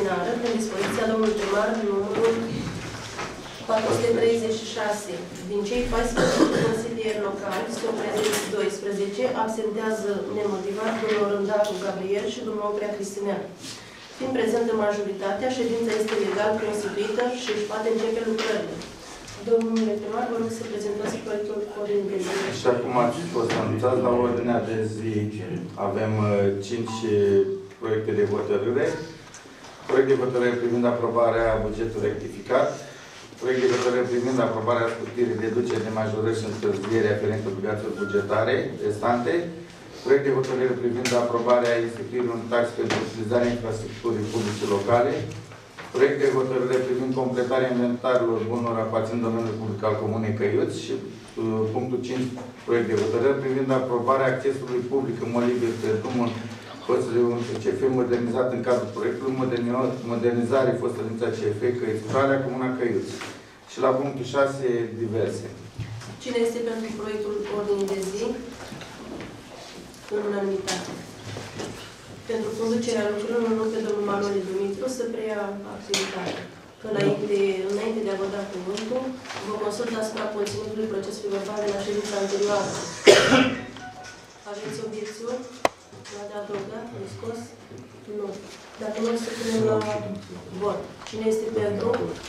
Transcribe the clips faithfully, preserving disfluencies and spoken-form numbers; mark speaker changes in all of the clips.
Speaker 1: disciplinară prin dispoziția domnului primar numărul patru sute treizeci și șase. Din cei paisprezece consilieri locali, sunt prezenți doisprezece, absentează nemotivat domnul Rândaru Gabriel și domnul Oprea Cristinean. Fiind prezentă majoritatea, ședința este legal constituită și își poate începe lucrările. Domnule primar, vă rog să prezentați proiectul ordinii de zi.
Speaker 2: Așa cum ați fost anunțați, la ordinea de zi avem cinci proiecte de hotărâre. Proiect de hotărâre privind aprobarea bugetului rectificat. Proiect de hotărâre privind aprobarea scutirii, deduceri de majorări și întârziere aferente obligațiilor bugetare restante. Proiect de hotărâre privind aprobarea instituirii unui tax pentru utilizarea infrastructurii publice locale. Proiect de hotărâre privind completarea inventarului bunurilor aparținând domeniului public al Comunei Căiuți și uh, punctul cinci, proiect de hotărâre privind aprobarea accesului public în mod liber pe drumul Pățului C F modernizat în cadrul proiectului modernizare fostărința C F Căiuți, Valea Comuna Căiuți. Și la punctul șase, diverse.
Speaker 1: Cine este pentru proiectul ordinii de zi? În unanimitate. Pentru conducerea lucrurilor, în loc de domnul Manole Dumitru să preia activitatea. Înainte, înainte de a vă da cuvântul, vă consult asupra conținutului procesului verbal de la ședința anterioară. Aveți obiecțiuni? La de adăugat? De scos? Nu. Dacă nu, să punem la vot. Cine este pentru?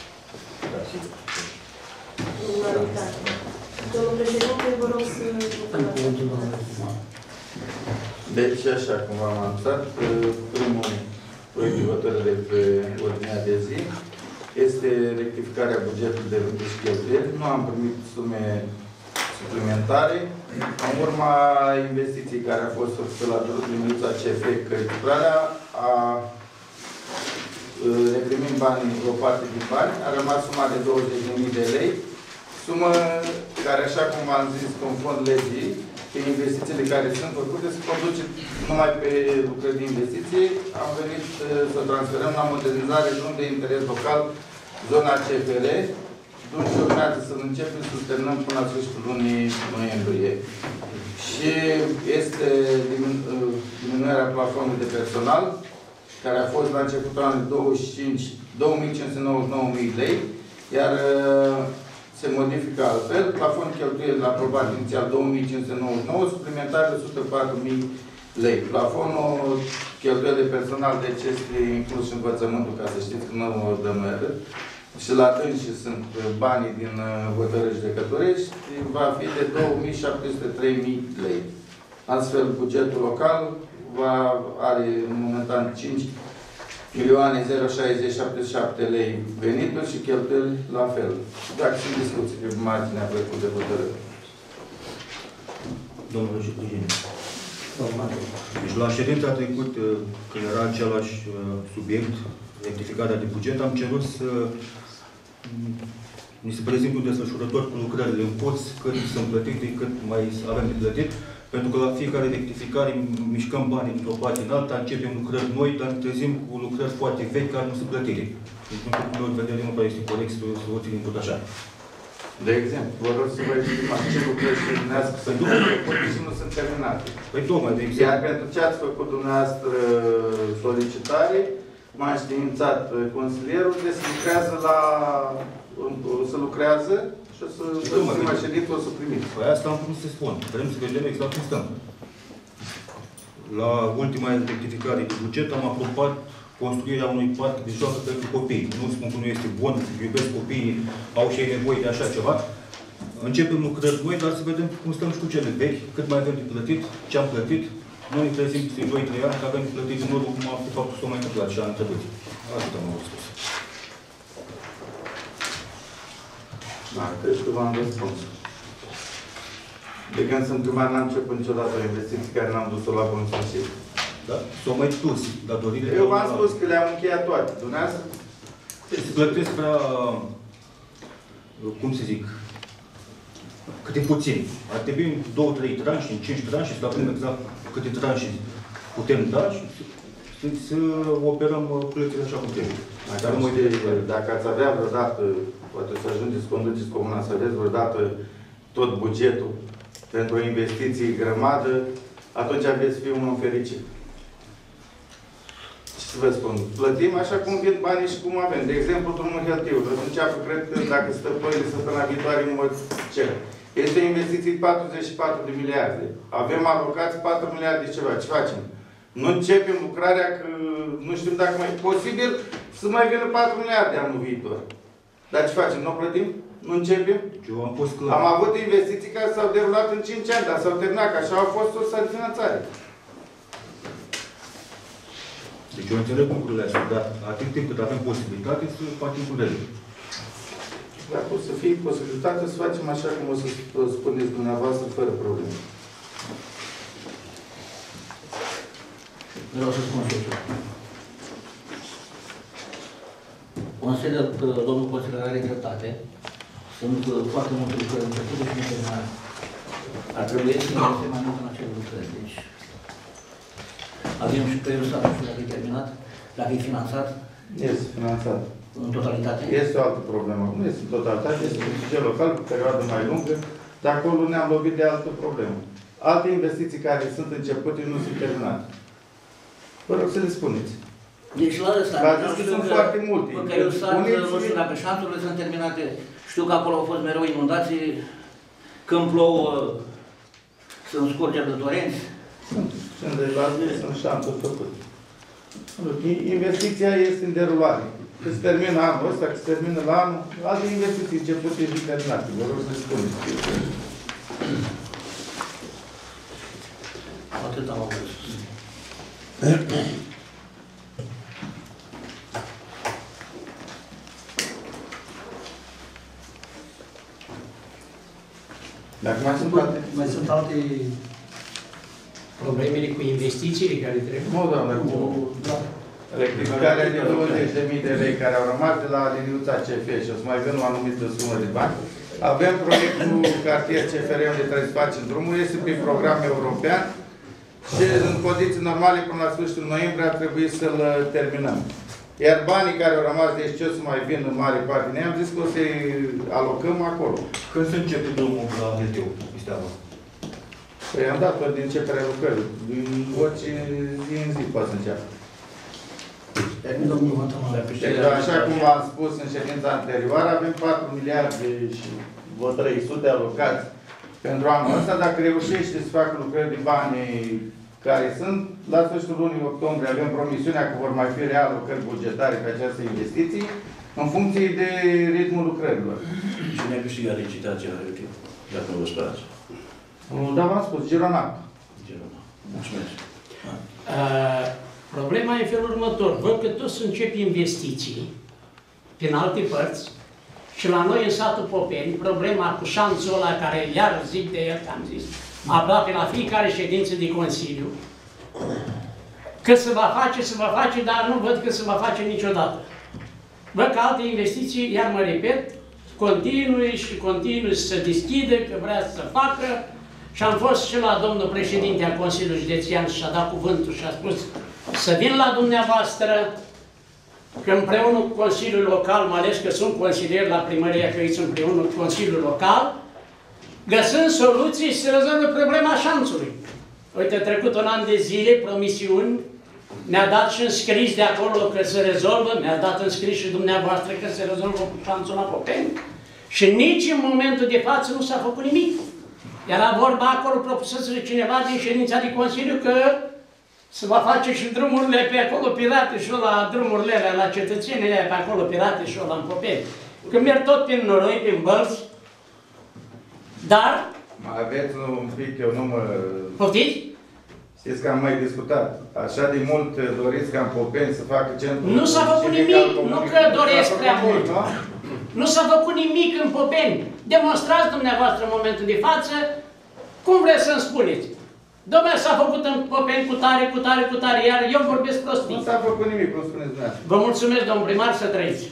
Speaker 1: Unanimitate. Domnul președinte, vă rog să vă
Speaker 2: Deci, așa cum v-am anunțat, primul proiect de hotărâre pe ordinea de zi este rectificarea bugetului de venituri și cheltuieli. Nu am primit sume suplimentare. În urma investiției care a fost făcută la Diminuța C F Căiuți-Valea, a reprimit banii, o parte din bani, a rămas suma de douăzeci de mii de lei, sumă care, așa cum v-am zis, conform legii, pe investițiile care sunt făcute, se conduce numai pe lucrări de investiție. Am venit să transferăm la modernizare drum de interes local, zona C F R, drum și urmează să începem să terminăm până la sfârșitul lunii noiembrie. Și este diminuarea plafonului de personal, care a fost la începutul anului douăzeci și cinci, două mii cinci sute nouăzeci și nouă de lei, iar se modifică altfel. Plafonul cheltuieli aprobat inițial două mii cinci sute nouăzeci și nouă, suplimentar de o sută patru mii lei. Plafonul cheltuieli de personal, deci este inclus și învățământul, ca să știți că nu o dăm meră. Și la dânsi sunt banii din hotărâri judecătorești, va fi de două mii șapte sute trei mii lei. Astfel, bugetul local va, are în momentan cinci milioane zero șaizeci șaptezeci și șapte lei venituri și cheltuieli la fel. Dacă sunt discuții pe marginea proiectului de hotărâre.
Speaker 3: Domnule președinte. Deci la ședința trecut, când era același subiect, rectificarea de buget, am cerut să ni se prezint un desfășurător cu lucrările în poț, cât sunt plătite, cât mai avem de plătit. Pentru că la fiecare rectificare mișcăm banii dintr-o parte în alta, începem lucrări noi, dar ne trezim cu lucrări foarte vechi care nu sunt plătite. Deci, din punctul meu de vedere, nu prea este corect să o ținem tot așa.
Speaker 2: De exemplu, vă rog să vă exprimați ce lucrări se dumneavoastră să ducă și nu sunt terminate.
Speaker 3: Păi tocmai, de exemplu.
Speaker 2: Iar pentru ce ați făcut dumneavoastră solicitare, m-a înștiințat consilierul, de să lucrează la... să lucrează și o să prima ședință o să primiți.
Speaker 3: Păi asta am primit să spun. Vrem să vedem exact cum stăm. La ultima rectificare de buget am aprobat construirea unui parc de joacă pentru copii. Nu spun că nu este bun, iubesc copiii, au și ei nevoie de așa ceva. Începem lucrări noi, dar să vedem cum stăm și cu cele vechi, cât mai avem de plătit, ce am plătit. Noi ne trezim peste doi trei ani că avem de plătit în urmă, cum am de fapt s-o mai întâmplat și anul trecut. Asta am spus.
Speaker 2: Da, cred că v-am răspuns. De când sunt primar, n-am început niciodată o investiție care n-am dus-o la bun sfârșit.
Speaker 3: Da? S-au mai dus datorile.
Speaker 2: Eu v-am spus că le-am încheiat toate. Dumneavoastră?
Speaker 3: Se plătesc prea, cum să zic, câte puțin. Ar trebui în două, trei tranșe, în cinci tranșe, să avem exact câte tranșe putem da și să, să operăm plățile așa cum trebuie.
Speaker 2: Dar nu știu, dacă ați avea vreodată, poate să ajungeți să conduceți comuna, să aveți vreodată tot bugetul pentru o investiție grămadă, atunci aveți fi un om fericit. să vă spun, plătim așa cum vin banii și cum avem. De exemplu, drumul Heltiu, să înceapă, cred că dacă stă ploile săptămâna viitoare, nu mă cer. Este o investiție patruzeci și patru de miliarde. Avem alocați patru miliarde de ceva. Ce facem? Nu începem lucrarea, că nu știm dacă mai e posibil să mai vină patru miliarde anul viitor. Dar ce facem? Nu plătim? Nu începem?
Speaker 3: Eu am fost clar.
Speaker 2: Am avut investiții care s-au derulat în cinci ani, dar s-au terminat, că așa au fost o de finanțare.
Speaker 3: Deci eu înțeleg lucrurile astea, dar atât timp cât avem posibilitate să facem cu ele.
Speaker 2: Dacă o să fie posibilitate să facem așa cum o să spuneți dumneavoastră, fără probleme.
Speaker 4: Vreau să spun și eu. Consider că domnul consilier are dreptate. Sunt foarte multe lucrări începute și neterminate. Ar trebui să investe mai mult în acele lucrări. Deci, avem și pe el nu știu dacă e terminat, dacă e finanțat.
Speaker 2: Este finanțat.
Speaker 4: În totalitate?
Speaker 2: Este o altă problemă. Nu este în totalitate, este un buget local pe perioadă mai lungă, de acolo ne-am lovit de altă problemă. Alte investiții care sunt începute nu sunt terminate. Vă rog să le spuneți.
Speaker 4: Deci la ăsta,
Speaker 2: că sunt foarte multe.
Speaker 4: Că eu sat, nu știu dacă șanțurile sunt terminate, știu că acolo au fost mereu inundații, când plouă, sunt scurgeri de torenți.
Speaker 2: Sunt. Sunt de la sunt șanțuri făcute. Investiția este în derulare. Că se termină anul ăsta, că se termină la anul, alte investiții începute și terminate. Vă rog să spuneți.
Speaker 4: Atât am avut.
Speaker 2: Dacă mai sunt alte...
Speaker 5: Mai sunt alte problemele cu investițiile care trebuie?
Speaker 2: Nu, doamne, cu rectificarea de douăzeci de mii de lei care au rămas de la liniuța C F și o să mai vină o anumită sumă de bani. Avem proiectul cartier C F R unde trebuie să facem drumul, este prin program european și în condiții normale până la sfârșitul noiembrie ar trebui să-l terminăm. Iar banii care au rămas, deci ce o să mai vină în mare parte, ne-am zis că o să-i alocăm acolo.
Speaker 3: Când se începe drumul la Heltiu, Isteava?
Speaker 2: Păi am dat tot din începerea lucrării. Din orice zi în zi poate să înceapă. Deci, așa cum v-am spus în ședința anterioară, avem patru miliarde și vreo trei sute alocați pentru anul ăsta. Dacă reușește să facă lucrări din banii care sunt, la sfârșitul lunii octombrie avem promisiunea că vor mai fi realocări bugetare pe această investiții, în funcție de ritmul lucrărilor.
Speaker 6: Și ne-a câștigat licitația la Heltiu, dacă nu vă sperați.
Speaker 2: Da, v-am spus, Gironat.
Speaker 6: Gironat. Mulțumesc.
Speaker 5: Uh, problema e în felul următor. Văd că toți încep investiții prin alte părți și la noi în satul Popeni, problema cu șanțul ăla care iar zic de el, că am zis, aproape la fiecare ședință de Consiliu, că se va face, se va face, dar nu văd că se va face niciodată. Văd că alte investiții, iar mă repet, continui și continui să se deschide, că vrea să facă. Și am fost și la domnul președinte al Consiliului Județean și a dat cuvântul și a spus să vin la dumneavoastră, că împreună cu Consiliul Local, mai ales că sunt consilieri la primărie, că aici împreună cu Consiliul Local, găsând soluții și se rezolvă problema șanțului. Uite, a trecut un an de zile, promisiuni, mi-a dat și înscris de acolo că se rezolvă, mi-a dat înscris și dumneavoastră că se rezolvă cu șanțul la Popeni și nici în momentul de față nu s-a făcut nimic. Era vorba acolo, propusese cineva din ședința de Consiliu că se va face și drumurile pe acolo pirate și la drumurile alea, la cetățenii pe acolo pirate și la în Popeni. Că merg tot prin noroi, prin bălți, dar...
Speaker 2: Mai aveți un pic, eu nu mă...
Speaker 5: Poftiți?
Speaker 2: Știți că am mai discutat. Așa de mult doriți ca în Popeni să facă centru...
Speaker 5: Nu s-a făcut nimic, nu că doresc prea mult. Nu s-a făcut nimic în Popeni. Demonstrați dumneavoastră în momentul de față, cum vreți să-mi spuneți. Dom'le, s-a făcut în Popeni cu tare, cu tare, cu tare, iar eu vorbesc prostii.
Speaker 2: Nu s-a făcut nimic, cum spuneți dumneavoastră.
Speaker 5: Vă mulțumesc, domnul primar, să trăiți.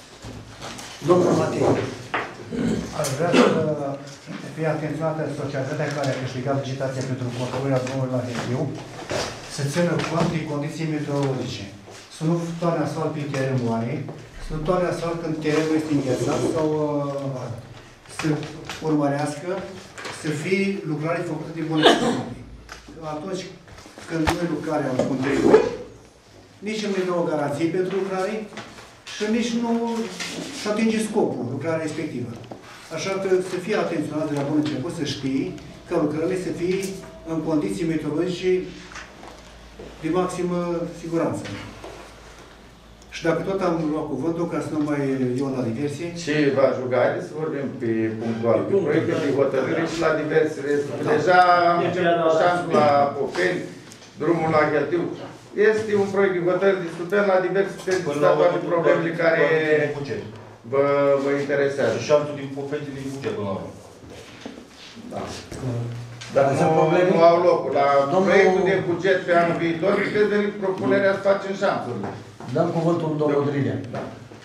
Speaker 7: Domnul Matei, aș vrea să fie atenționată societatea care a câștigat licitația pentru construirea drumului la Heltiu, să țină cont de condiții meteorologice. Să nu toarne asfalt pe teren moare, să nu toarne asfalt când terenul este înghețat sau uh, să urmărească să fie lucrare făcută de bună calitate. Atunci când noi lucrarea în contribui, nici nu ne dă o garanție pentru lucrare și nici nu și atinge scopul, lucrarea respectivă. Așa că să fie atenționat de la bun început, să știi că lucrările să fie în condiții meteorologice de maximă siguranță. Și dacă tot am luat cuvântul, ca să nu mai eu la diversie...
Speaker 2: Ce v-aș ruga, haideți să vorbim pe punctual, pe proiectul de hotărâre și la diversele... Deja am început cu șansul la Popeni, drumul la Gheltiu. Este un proiect de hotărâre, discutăm la diverse discutat toate problemele care vă, vă interesează.
Speaker 3: Și șansul din Popeni din buget până la urmă.
Speaker 2: Da. Dar nu, nu au locul. La Domnul... proiectul de buget pe anul viitor, puteți veni propunerea să facem șansurile.
Speaker 4: Dăm cuvântul domnul Drilea.
Speaker 2: Da.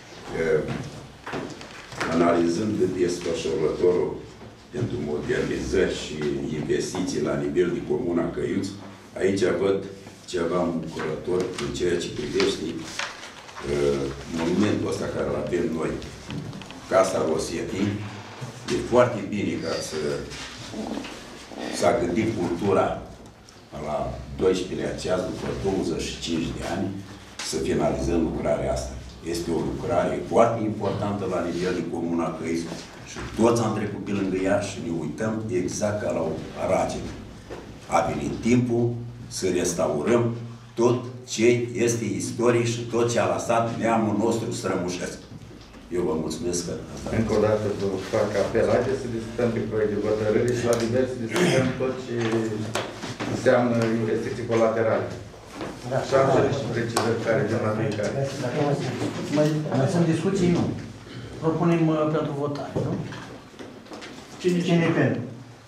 Speaker 8: Analizând desfășurătorul pentru modernizări și investiții la nivel de Comuna Căiuți, aici văd ceva îmbucurător în ceea ce privește uh, monumentul ăsta care îl avem noi, Casa Rosetii. E foarte bine ca să s-a gândit cultura la doisprezecelea ceas, după douăzeci și cinci de ani, să finalizăm lucrarea asta. Este o lucrare foarte importantă la nivel de Comuna Căiți și toți am trecut pe lângă ea și ne uităm exact ca la o aragine. A venit timpul să restaurăm tot ce este istoric și tot ce a lăsat neamul nostru strămoșesc. Eu vă mulțumesc că asta.
Speaker 2: Încă o dată vă fac apel. Haideți să discutăm pe proiect de hotărâre și la diverse discutăm tot ce înseamnă investiții colaterale. Și am și precizări care vin la fiecare.
Speaker 4: Mai, mai sunt discuții? Nu. Propunem uh, pentru votare, nu? Cine, Cine e pentru?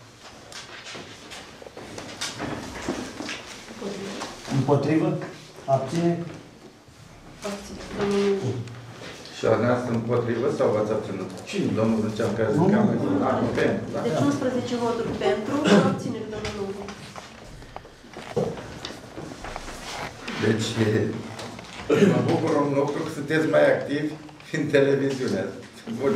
Speaker 4: Împotrivă? Abține?
Speaker 2: Și dumneavoastră împotrivă sau v-ați abținut? Cine? Domnul Zâncean, care zic că am mai pentru, da?
Speaker 1: Deci unsprezece voturi pentru, abțineri, domnul Lungu.
Speaker 2: Deci, mă bucur un lucru că sunteți mai activi în televiziune. Bun.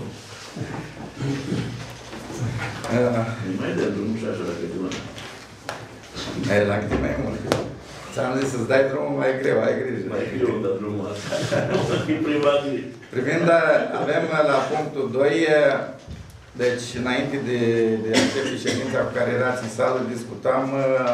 Speaker 6: Mai de drumul și așa la câteva.
Speaker 2: Mai la câte mai mult. Ți-am zis să-ți dai drumul mai greu, ai grijă.
Speaker 6: Mai greu de drumul ăsta. O să fii privat.
Speaker 2: Privind, avem la punctul doi, deci înainte de, de a începe ședința cu care erați în sală, discutam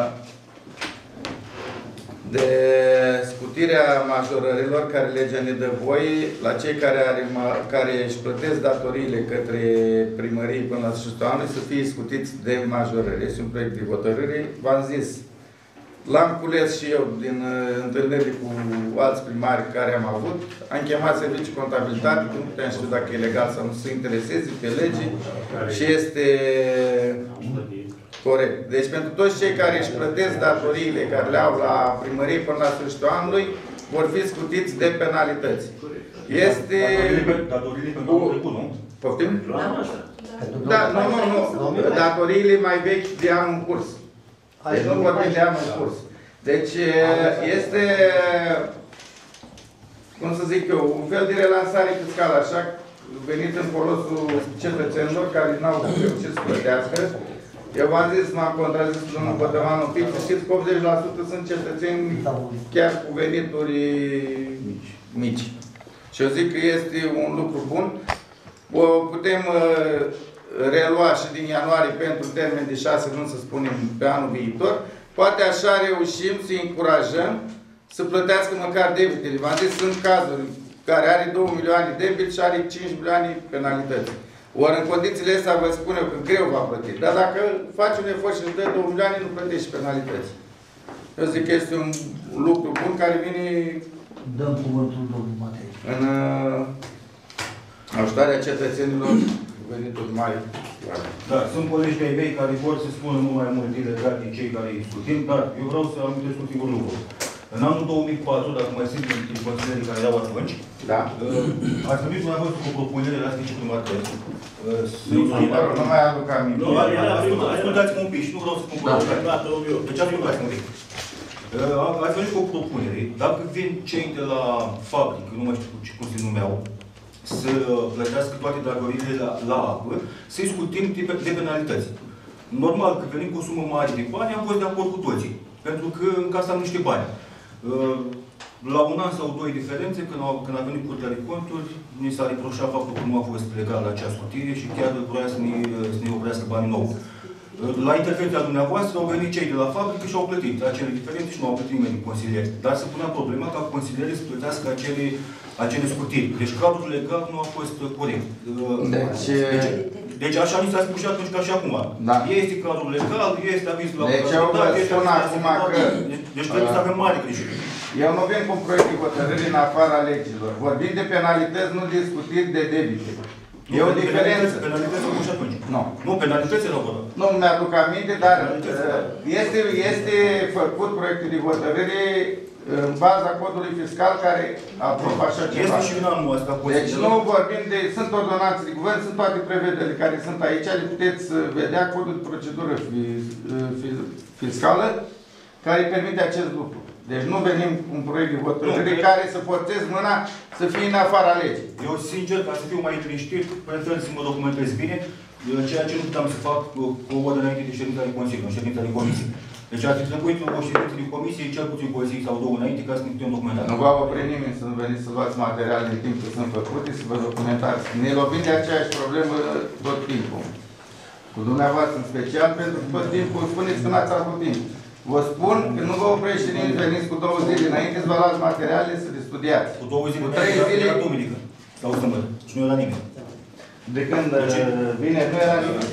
Speaker 2: de scutirea majorărilor care legea ne dă voie la cei care, are, care își plătesc datoriile către primării până la sfârșitul anului să fie scutiți de majorări. Este un proiect de hotărâre. V-am zis, l-am cules și eu din uh, întâlniri cu alți primari care am avut. Am chemat serviciul contabilitate, nu puteam știu dacă e legal sau nu, să intereseze pe lege și este corect. Deci pentru toți cei care își plătesc datoriile care le au la primărie până la sfârșitul anului, vor fi scutiți de penalități. Este...
Speaker 3: Datoriile pentru anul trecut, nu?
Speaker 2: Poftim? Da, nu, nu, nu. Datoriile mai vechi de anul în curs. Deci nu vorbim de anul în curs. Deci este, cum să zic eu, un fel de relansare fiscală, așa, venit în folosul cetățenilor care n-au reușit să plătească. Eu v-am zis, m-am contrazis cu domnul Bătăman un pic, să știți că optzeci la sută sunt cetățeni chiar cu venituri mici. mici. Și eu zic că este un lucru bun. O putem uh, relua și din ianuarie pentru termen de șase luni, să spunem, pe anul viitor. Poate așa reușim să încurajăm să plătească măcar debitele. V-am zis, sunt cazuri care are două milioane debit și are cinci milioane penalități. Ori în condițiile astea vă spun eu că greu va plăti. Dar dacă faci un efort și îți dă două milioane, nu plătești penalități. Eu zic că este un lucru bun care vine
Speaker 4: Dăm cuvântul domnului Matei.
Speaker 2: în uh, ajutarea cetățenilor venituri mari.
Speaker 3: Da, sunt colegi de-ai mei care vor să spună mult mai multe legat de cei care îi scutim, dar eu vreau să amintesc un singur lucru. În anul două mii patru, dacă mai sunt în consilierii care erau atunci,
Speaker 2: da.
Speaker 3: uh, ați venit dumneavoastră cu propunerea la viceprimatori.
Speaker 2: Nu, nu mai aduc aminte.
Speaker 3: Ascultați-mă un pic și nu vreau să spun propunerea. Deci ascultați-mă un pic. Ați venit cu o propunere. Dacă vin cei de la fabrică, nu mai știu cum se numeau, să plătească toate datoriile la, la apă, să-i scutim de, de penalități. Normal că venim cu o sumă mare de bani, am fost de acord cu toții. Pentru că în casa am niște bani. La un an sau doi diferențe, când, au, când a venit Curtea de Conturi, ni s-a reproșat faptul că nu a fost legal acea scutire și chiar vrea să ne, să ne oprească banii nou. La intervenția dumneavoastră au venit cei de la fabrică și au plătit acele diferențe și nu au plătit nimeni din consilieri. Dar se punea problema ca consilierii să plătească acele, acele scutiri. Deci cadrul legal nu a fost corect.
Speaker 2: Deci,
Speaker 3: deci, deci așa ni s-a spus și atunci ca și acum.
Speaker 2: Da.
Speaker 3: Este cadrul legal, este avizul la
Speaker 2: deci eu vă spun acum că...
Speaker 3: Deci, deci trebuie să avem mare grijă.
Speaker 2: Eu nu vin cu un proiect de hotărâre în afara legilor. Vorbim de penalități, nu de scutiri de debite. E o diferență.
Speaker 3: Penalități au și atunci.
Speaker 2: Nu.
Speaker 3: Nu, penalități erau acolo.
Speaker 2: Nu mi-aduc aminte, dar este, este făcut proiectul de hotărâre în baza codului fiscal care aprobă așa ceva.
Speaker 3: Este și în anul ăsta.
Speaker 2: Deci nu vorbim de... Sunt ordonanțe de guvern, sunt toate prevederile care sunt aici, le puteți vedea, codul de procedură fiscală care permite acest lucru. Deci nu venim cu un proiect de hotărâre care să forțez mâna să fie în afara legii.
Speaker 3: Eu, sincer, ca să fiu mai liniștit, prefer să mă documentez bine, ceea ce nu puteam să fac cu o oră înainte de ședința de Consiliu, în ședința de Comisie. Deci ar fi trebuit o ședință de Comisie, cel puțin cu o zi sau două înainte, ca să ne putem documenta.
Speaker 2: Nu va opri nimeni să veniți să luați materiale în timp ce sunt făcute, să vă documentați. Ne lovim de aceeași problemă tot timpul. Cu dumneavoastră în special, pentru că tot timpul spuneți că n-ați avut timp. Vă spun că nu vă oprește nimeni, veniți cu două zile înainte să vă luați materiale să le studiați.
Speaker 3: Cu două zile,
Speaker 2: cu trei zile,
Speaker 3: era duminică, sau sâmbătă, și nu era nimeni.
Speaker 2: De când vine, nu era nimeni.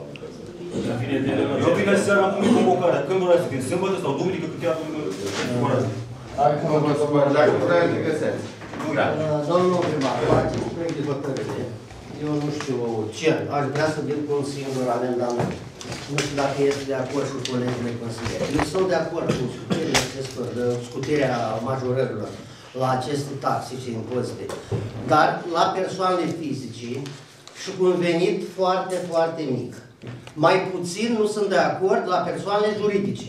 Speaker 3: Eu vine seara am primit convocarea. Când vreau să vin? Sâmbătă sau duminică, cât iar convocați?
Speaker 2: Nu vă supăr, dacă vreau să găseți.
Speaker 9: Domnul primar, la acest proiect de hotărâre, eu nu știu ce, aș vrea să vin cu un singur amendament. Nu știu dacă este de acord cu colegii mei consilieri. Eu sunt de acord cu scutirea, acestor, scutirea majorărilor la aceste taxe și impozite. Dar la persoanele fizice și cu un venit foarte, foarte mic. Mai puțin nu sunt de acord la persoanele juridice.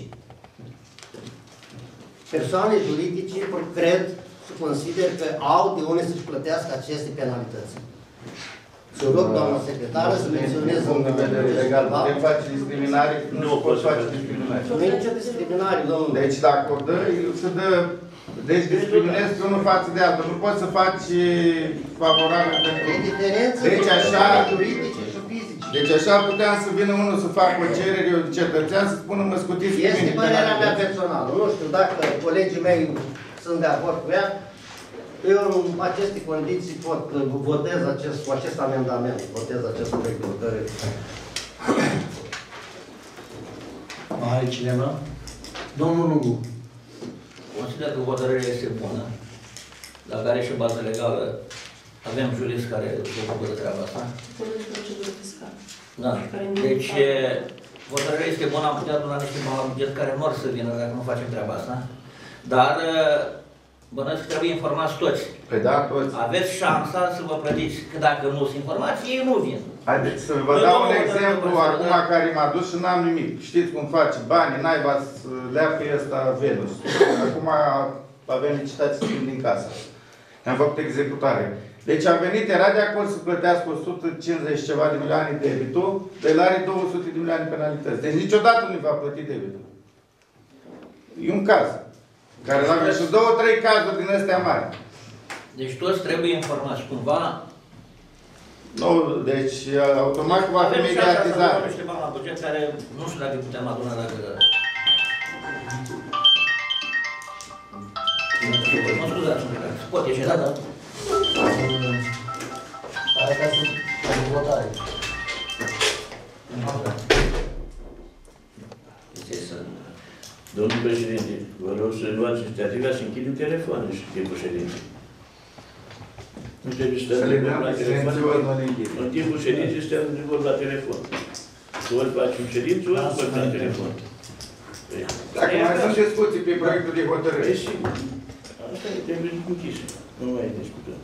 Speaker 9: Persoanele juridice cred și consider că au de unde să-și plătească aceste penalități. Să rog, doamna secretară, să menționez
Speaker 2: din punct de vedere legal, putem face discriminare, nu poți face discriminare.
Speaker 9: Nu e nicio discriminare, domnule.
Speaker 2: Deci la acordă, se dă, deci discriminezi pe unul față de altul. Nu poți să faci favorabil pentru...
Speaker 9: E diferență
Speaker 2: deci așa,
Speaker 9: juridice și fizice.
Speaker 2: Deci așa puteam să vină unul să facă o cerere, un cetățean, să spună, mă scutiți pe mine.
Speaker 9: Este părerea mea personală. Nu știu dacă colegii mei sunt de acord cu ea. Eu, în aceste condiții, pot votez acest, cu acest amendament, votez acest proiect de hotărâre.
Speaker 7: Are cineva? Domnul Lungu.
Speaker 4: Consider că hotărârea este bună, la care și bază legală avem juriști care se ocupă de treaba asta. Da. Deci, hotărârea este bună, am putea aduna niște bani la buget care nu or să vină dacă nu facem treaba asta. Dar bănuiesc că trebuie informați toți.
Speaker 2: Păi da, toți.
Speaker 4: Aveți șansa să vă plătiți, că dacă nu sunt informați, ei nu vin.
Speaker 2: Haideți să vă dau un exemplu acum care m-a dus și n-am nimic. Știți cum face banii, naiba să leapă ăsta Venus. Acum avem licitații să din casă. Am făcut executare. Deci a venit, era de acord să plătească o sută cincizeci ceva de milioane debitul, dar el are două sute de milioane penalități. Deci niciodată nu va plăti debitul. E un caz. Care l-am și două, trei cazuri din astea mari.
Speaker 4: Deci toți trebuie informați cumva.
Speaker 2: Nu, deci automat va fi mediatizat.
Speaker 4: Avem niște bani la buget care nu știu dacă putem aduna dacă... Mă scuzați, se pot ieși, da, da?
Speaker 9: Hai ca să votare.
Speaker 6: Domnul președinte, vă rog să luați inițiativa să închid telefonul și timpul ședinței. Nu trebuie să stăm de vorba la telefon. În timpul ședinței stăm de vorba la telefon. Ori facem ședință, ori vorbim la telefon.
Speaker 2: Dacă mai sunt discuții pe proiectul de hotărâre.
Speaker 6: E sigur. Asta e, trebuie închis. Nu mai discutăm.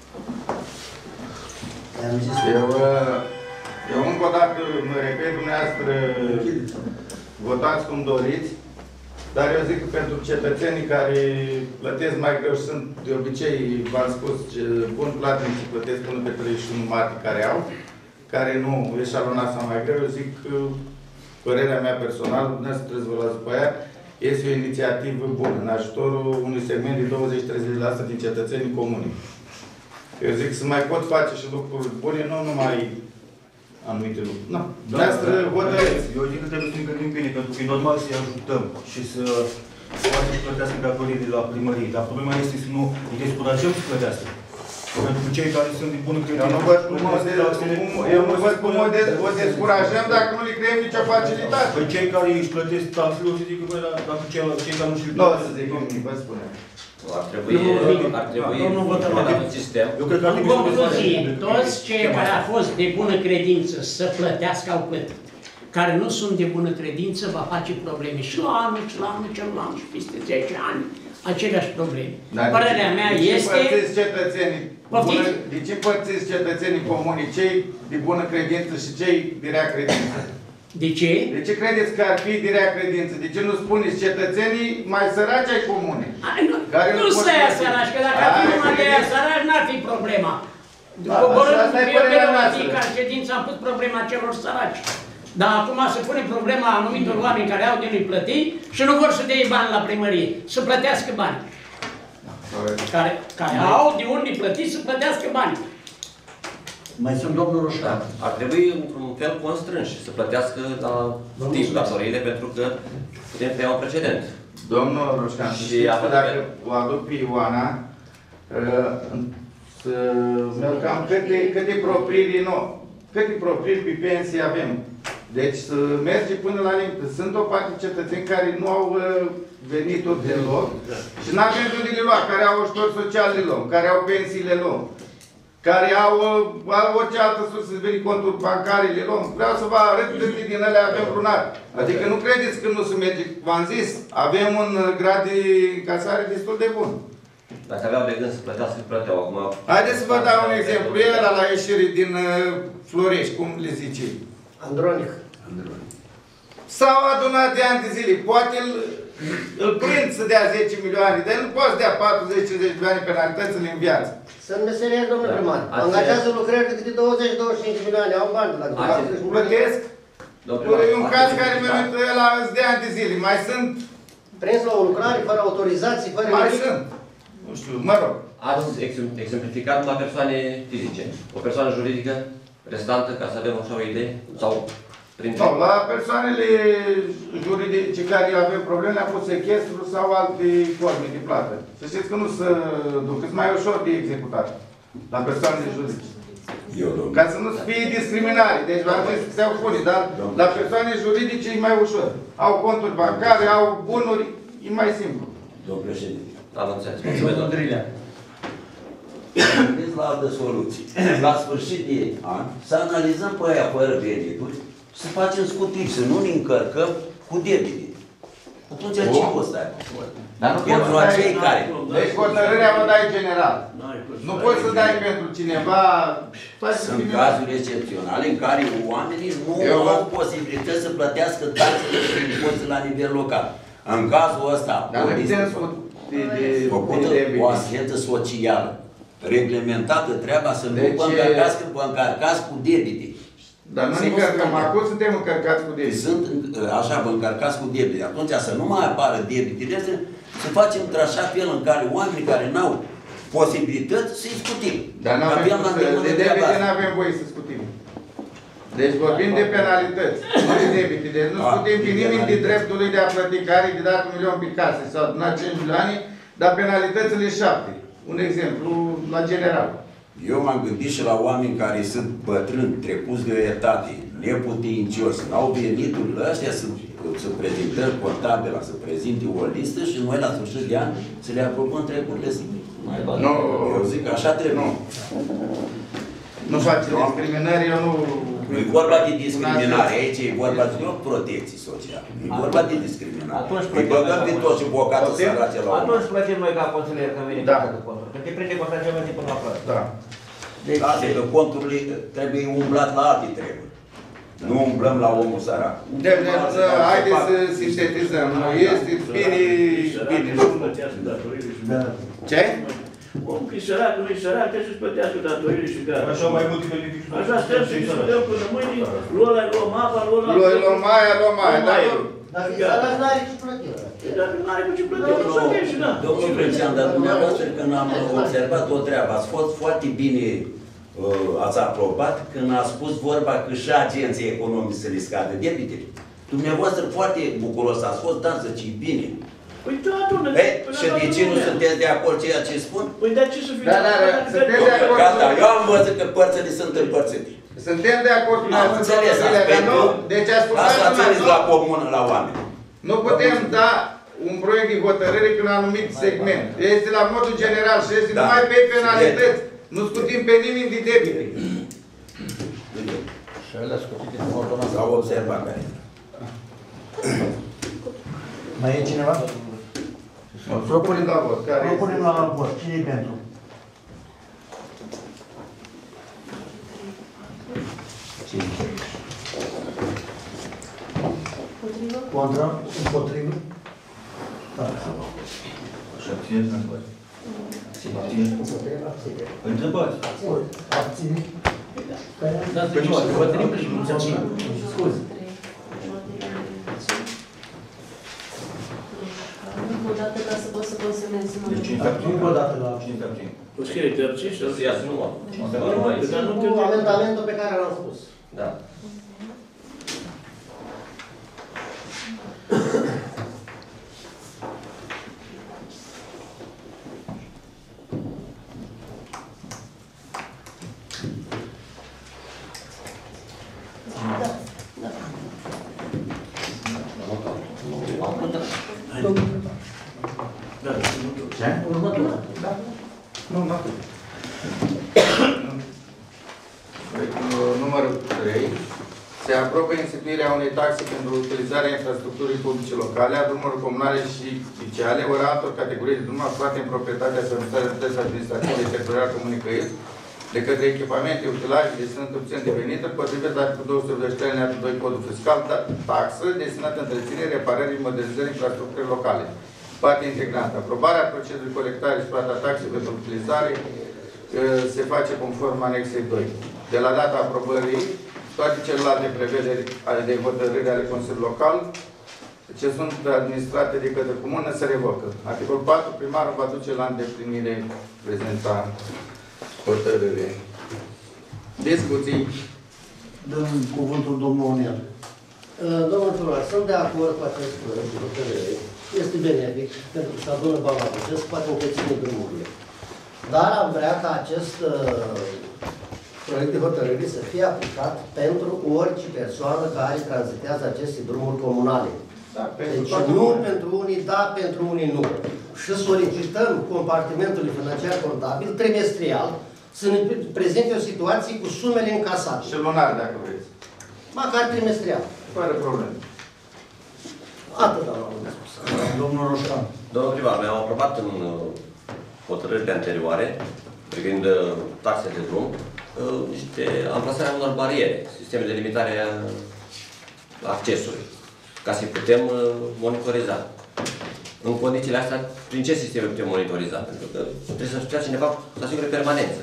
Speaker 2: Eu, eu încă o dată mă repet, dumneavoastră votați cum doriți, dar eu zic că pentru cetățenii care plătesc mai greu și sunt de obicei, v-am spus, bun platnici și plătesc până pe treizeci și unu martie care au, care nu eșalonați sau mai greu, eu zic că părerea mea personală, dumneavoastră trebuie să vă luați după aia, este o inițiativă bună, în ajutorul unui segment de douăzeci-treizeci la sută din cetățenii comuni. Eu zic să mai pot face și lucruri bune, nu numai anumite lucruri. Nu, dumneavoastră hotărâți.
Speaker 3: Eu zic că trebuie să ne gândim bine, pentru că e normal să-i ajutăm și să poată să plătească datorii de la primărie. Dar problema este să nu îi descurajăm să plătească. Pentru că cei care sunt din bună credință...
Speaker 2: Eu nu văd cum o, de, cum, eu nu văd cum o, de, o descurajăm dacă nu le creăm nicio facilitate.
Speaker 3: Păi cei care își plătesc taxele o să zică, băi, dacă cei, cei care nu și-l
Speaker 2: plătesc... Nu o
Speaker 3: plătesc...
Speaker 2: să zic nimic, vă spunem.
Speaker 6: Ar trebui, ar trebui, un sistem.
Speaker 3: Eu cred că ar
Speaker 5: În
Speaker 3: trebui să
Speaker 5: concluzie,
Speaker 3: desfacem.
Speaker 5: toți cei care au fost de bună credință să plătească au plătit. Care nu sunt de bună credință va face probleme și la anul, și la anul celălalt, și peste zece ani, aceleași probleme. Părerea mea este...
Speaker 2: Bună, de ce împărțiți cetățenii comuni, cei de bună credință și cei de rea credință?
Speaker 5: De ce?
Speaker 2: De ce credeți că ar fi de rea credință? De ce nu spuneți cetățenii mai săraci ai comune?
Speaker 5: Ai, nu care nu să ia săraci, că dacă ar fi numai de aia săraci, n-ar fi problema. Coborând eu pe ca ședință am pus problema celor săraci. Dar acum se pune problema anumitor oameni care au de nu-i plăti și nu vor să dea bani la primărie, să plătească bani. Care, care au de unde plăti să plătească bani.
Speaker 4: Mai sunt domnul Roșcan.
Speaker 6: Ar trebui într-un fel constrânși să plătească la timp datoriile, pentru că putem crea un precedent.
Speaker 2: Domnul Roșcan, și dacă o aduc pe Ioana, să cam câte, câte propriiri, nu, câte propriiri pe pensii avem. Deci să merge până la limită. Sunt o parte de cetățeni care nu au venituri deloc și nu avem de unde le lua, care au ajutor social le luăm, care au pensiile luăm, care au, au orice altă sursă de venit, conturi bancare le luăm. Vreau să vă arăt câte din ele avem lunar. Adică nu credeți că nu se merge. V-am zis, avem un grad de încasare destul de bun.
Speaker 6: Dacă aveau de gând să plătească, plăteau acum.
Speaker 2: Haideți să vă dau un exemplu. El ăla la ieșire din Florești, cum le zice?
Speaker 9: Andronic.
Speaker 2: S-au adunat de ani de zile. Poate îl, îl prind să dea zece milioane, dar nu poate să dea patruzeci cincizeci de milioane penalitățile în viață.
Speaker 9: Sunt meserie, domnule primar. Angajează lucrări de câte douăzeci douăzeci și cinci milioane, au bani de la guvern.
Speaker 2: Plătesc? E un caz care mi-a venit ăla de ani de zile. Mai sunt...
Speaker 9: Prins la o lucrare, fără autorizații, fără
Speaker 2: Mai
Speaker 9: nimic?
Speaker 2: sunt. Nu știu, mă rog.
Speaker 6: Ați exemplificat la persoane fizice. O persoană juridică, restantă, ca să avem așa o idee? Sau printre...
Speaker 2: Nu, la persoanele juridice care avem probleme, le-am pus sechestru sau alte forme de plată. Să știți că nu se duc, sunt mai ușor de executat la persoanele juridice.
Speaker 8: Eu,
Speaker 2: Ca să nu fie discriminare. Deci v-am zis că se-au pune, dar la persoane juridice e mai ușor. Au conturi bancare, au bunuri, e mai simplu.
Speaker 8: Domnul președinte.
Speaker 6: Am înțeles. Mulțumesc, domnul Drilea.
Speaker 8: Gândiți la altă soluție. La sfârșit de an, să analizăm pe aia fără venituri, să facem scutiri, să nu ne încărcăm cu debite. Atunci ce poți stai? Dar nu pentru acei care...
Speaker 2: Deci hotărârea vă dai general. Nu poți să dai pentru cineva...
Speaker 8: Sunt cazuri excepționale în care oamenii nu au posibilități să plătească taxele și impozitele la nivel local. În cazul ăsta, făcută o anchetă socială, reglementată treaba să nu vă încărcați când vă încărcați cu debite.
Speaker 2: Dar nu ne încărcăm, acum suntem încărcați cu debite.
Speaker 8: Sunt, așa, vă încărcați cu debite. Atunci să nu mai apară debitele, să facem într-așa fel în care oamenii care n-au posibilități să-i scutim.
Speaker 2: Dar n-avem de debite, n-avem voie să scutim. Deci vorbim de penalități, nu de debite. Deci nu scutim pe nimeni de dreptul lui de a plăti, care de dat un milion pe case sau adunat cinci milioane, dar penalitățile șapte. Un exemplu la general.
Speaker 8: Eu m-am gândit și la oameni care sunt bătrâni, trecuți de o etate, neputincioși, n-au veniturile astea să, să prezentări contabile, să prezinte o listă și noi la sfârșit de an să le aprobăm treburile să mai bani.
Speaker 2: Nu,
Speaker 8: eu zic că așa trebuie.
Speaker 2: Nu. Nu face discriminări, eu nu...
Speaker 8: Nu e vorba de discriminare, aici e vorba de o protecție socială. Nu e vorba de discriminare. Îi băgăm pe toți bocatul sărace la urmă.
Speaker 4: Atunci plătim noi ca consilier când vine de conturi. Că te prinde cu așa ceva tipul la plată.
Speaker 2: Da.
Speaker 8: Deci, asta că conturile trebuie umblat la alte treburi. Nu umblăm la omul sărac.
Speaker 2: Deci, haideți să sintetizăm. Este bine, bine. Ce?
Speaker 6: Omul că e sărac, nu e sărac, trebuie să-și plătească datorile și gata.
Speaker 3: Așa mai multe beneficii.
Speaker 6: Așa stăm și discutăm până mâine, luăm la luăm apa, luăm la...
Speaker 2: Luăm aia, luăm aia.
Speaker 9: Dacă e sărac, n-are ce plătire.
Speaker 6: Dacă nu are cu ce plăti, nu să mergi, da.
Speaker 8: Domnul Brâncean, dar dumneavoastră când am observat o treabă, ați fost foarte bine, uh, ați aprobat când a spus vorba că și agenții economici să le scadă debitele. Dumneavoastră foarte bucuros ați fost, dar zice, bine.
Speaker 6: Păi da, domnule.
Speaker 8: Ei, și de ce nu sunteți de acord ceea ce spun?
Speaker 6: Păi de ce să fiți?
Speaker 2: Da, da, da, sunteți de acord.
Speaker 8: Gata, eu am văzut că părțile sunt împărțite.
Speaker 2: Suntem de acord cu
Speaker 8: Am înțeles,
Speaker 2: nu? Deci ascultați
Speaker 8: asta țineți la comună, la oameni.
Speaker 2: Nu putem da un proiect de hotărâre pe un anumit segment. Este la modul general și este
Speaker 8: Da.
Speaker 2: numai pe penalități. Nu scutim pe nimeni de debite.
Speaker 4: Și alea scutite din ordonanță.
Speaker 8: S-au observat care.
Speaker 7: Mai e cineva?
Speaker 2: Propunem la vot. Care
Speaker 7: Propunem
Speaker 2: este?
Speaker 7: la vot. Cine e pentru?
Speaker 1: Potrivă?
Speaker 7: Contra? Împotrivă? Da.
Speaker 3: Așa, țineți în spate. Întrebați.
Speaker 7: Abține.
Speaker 5: Da, de ce? Potrivă și nu ți
Speaker 7: Scuze.
Speaker 1: O dată ca să pot să consemnezi
Speaker 3: Deci
Speaker 1: numele.
Speaker 3: cine se abține?
Speaker 7: Încă o dată la...
Speaker 3: Cine se abține?
Speaker 6: O scrie, te abții și să iasă numai. Dar nu te
Speaker 9: Cu amendamentul pe care l-am spus.
Speaker 6: Da.
Speaker 2: Ce?
Speaker 5: Următorul.
Speaker 2: Nu, nu atât. Numărul trei. Se aprobă instituirea unei taxe pentru utilizarea infrastructurii publice locale, a drumurilor comunale și oficiale, ori altor categorii de drumuri aflate în proprietatea sau în starea de administrative teritoriale Comunei Căieți, de către echipamente, utilaje destinate obținut de venit, potrivit articolul două sute optzeci și trei alineatul doi Codul Fiscal, taxă destinată întreținerii, reparării, modernizării infrastructurii locale. Parte integrantă. Aprobarea procedurii colectare și plata taxei pentru utilizare se face conform anexei doi. De la data aprobării, toate celelalte prevederi de hotărâre ale Consiliului Local ce sunt administrate de către comună se revocă. Articolul patru. Primarul va duce la îndeplinire prezenta hotărâre. Discuții.
Speaker 7: Dăm cuvântul domnul Onel.
Speaker 9: Domnul primar, sunt de acord cu acest proiect de hotărâre. Este benefic pentru că se adună bani la buget, se poate întreține drumurile. Dar am vrea ca acest uh, proiect de hotărâre să fie aplicat pentru orice persoană care tranzitează aceste drumuri comunale.
Speaker 2: Da,
Speaker 9: deci nu pentru unii, da, pentru unii nu. Și solicităm compartimentului financiar contabil trimestrial să ne prezinte o situație cu sumele încasate.
Speaker 2: Și lunar, dacă vreți.
Speaker 9: Măcar trimestrial.
Speaker 2: Fără probleme.
Speaker 9: Atât am avut de spus.
Speaker 7: Domnul Roșcan.
Speaker 10: Domnul primar, mi-am aprobat în hotărârile anterioare, privind taxe de drum, niște amplasarea unor bariere, sisteme de limitare a accesului, ca să putem monitoriza. În condițiile astea, prin ce sisteme putem monitoriza? Pentru că trebuie să știa cineva să asigure permanență.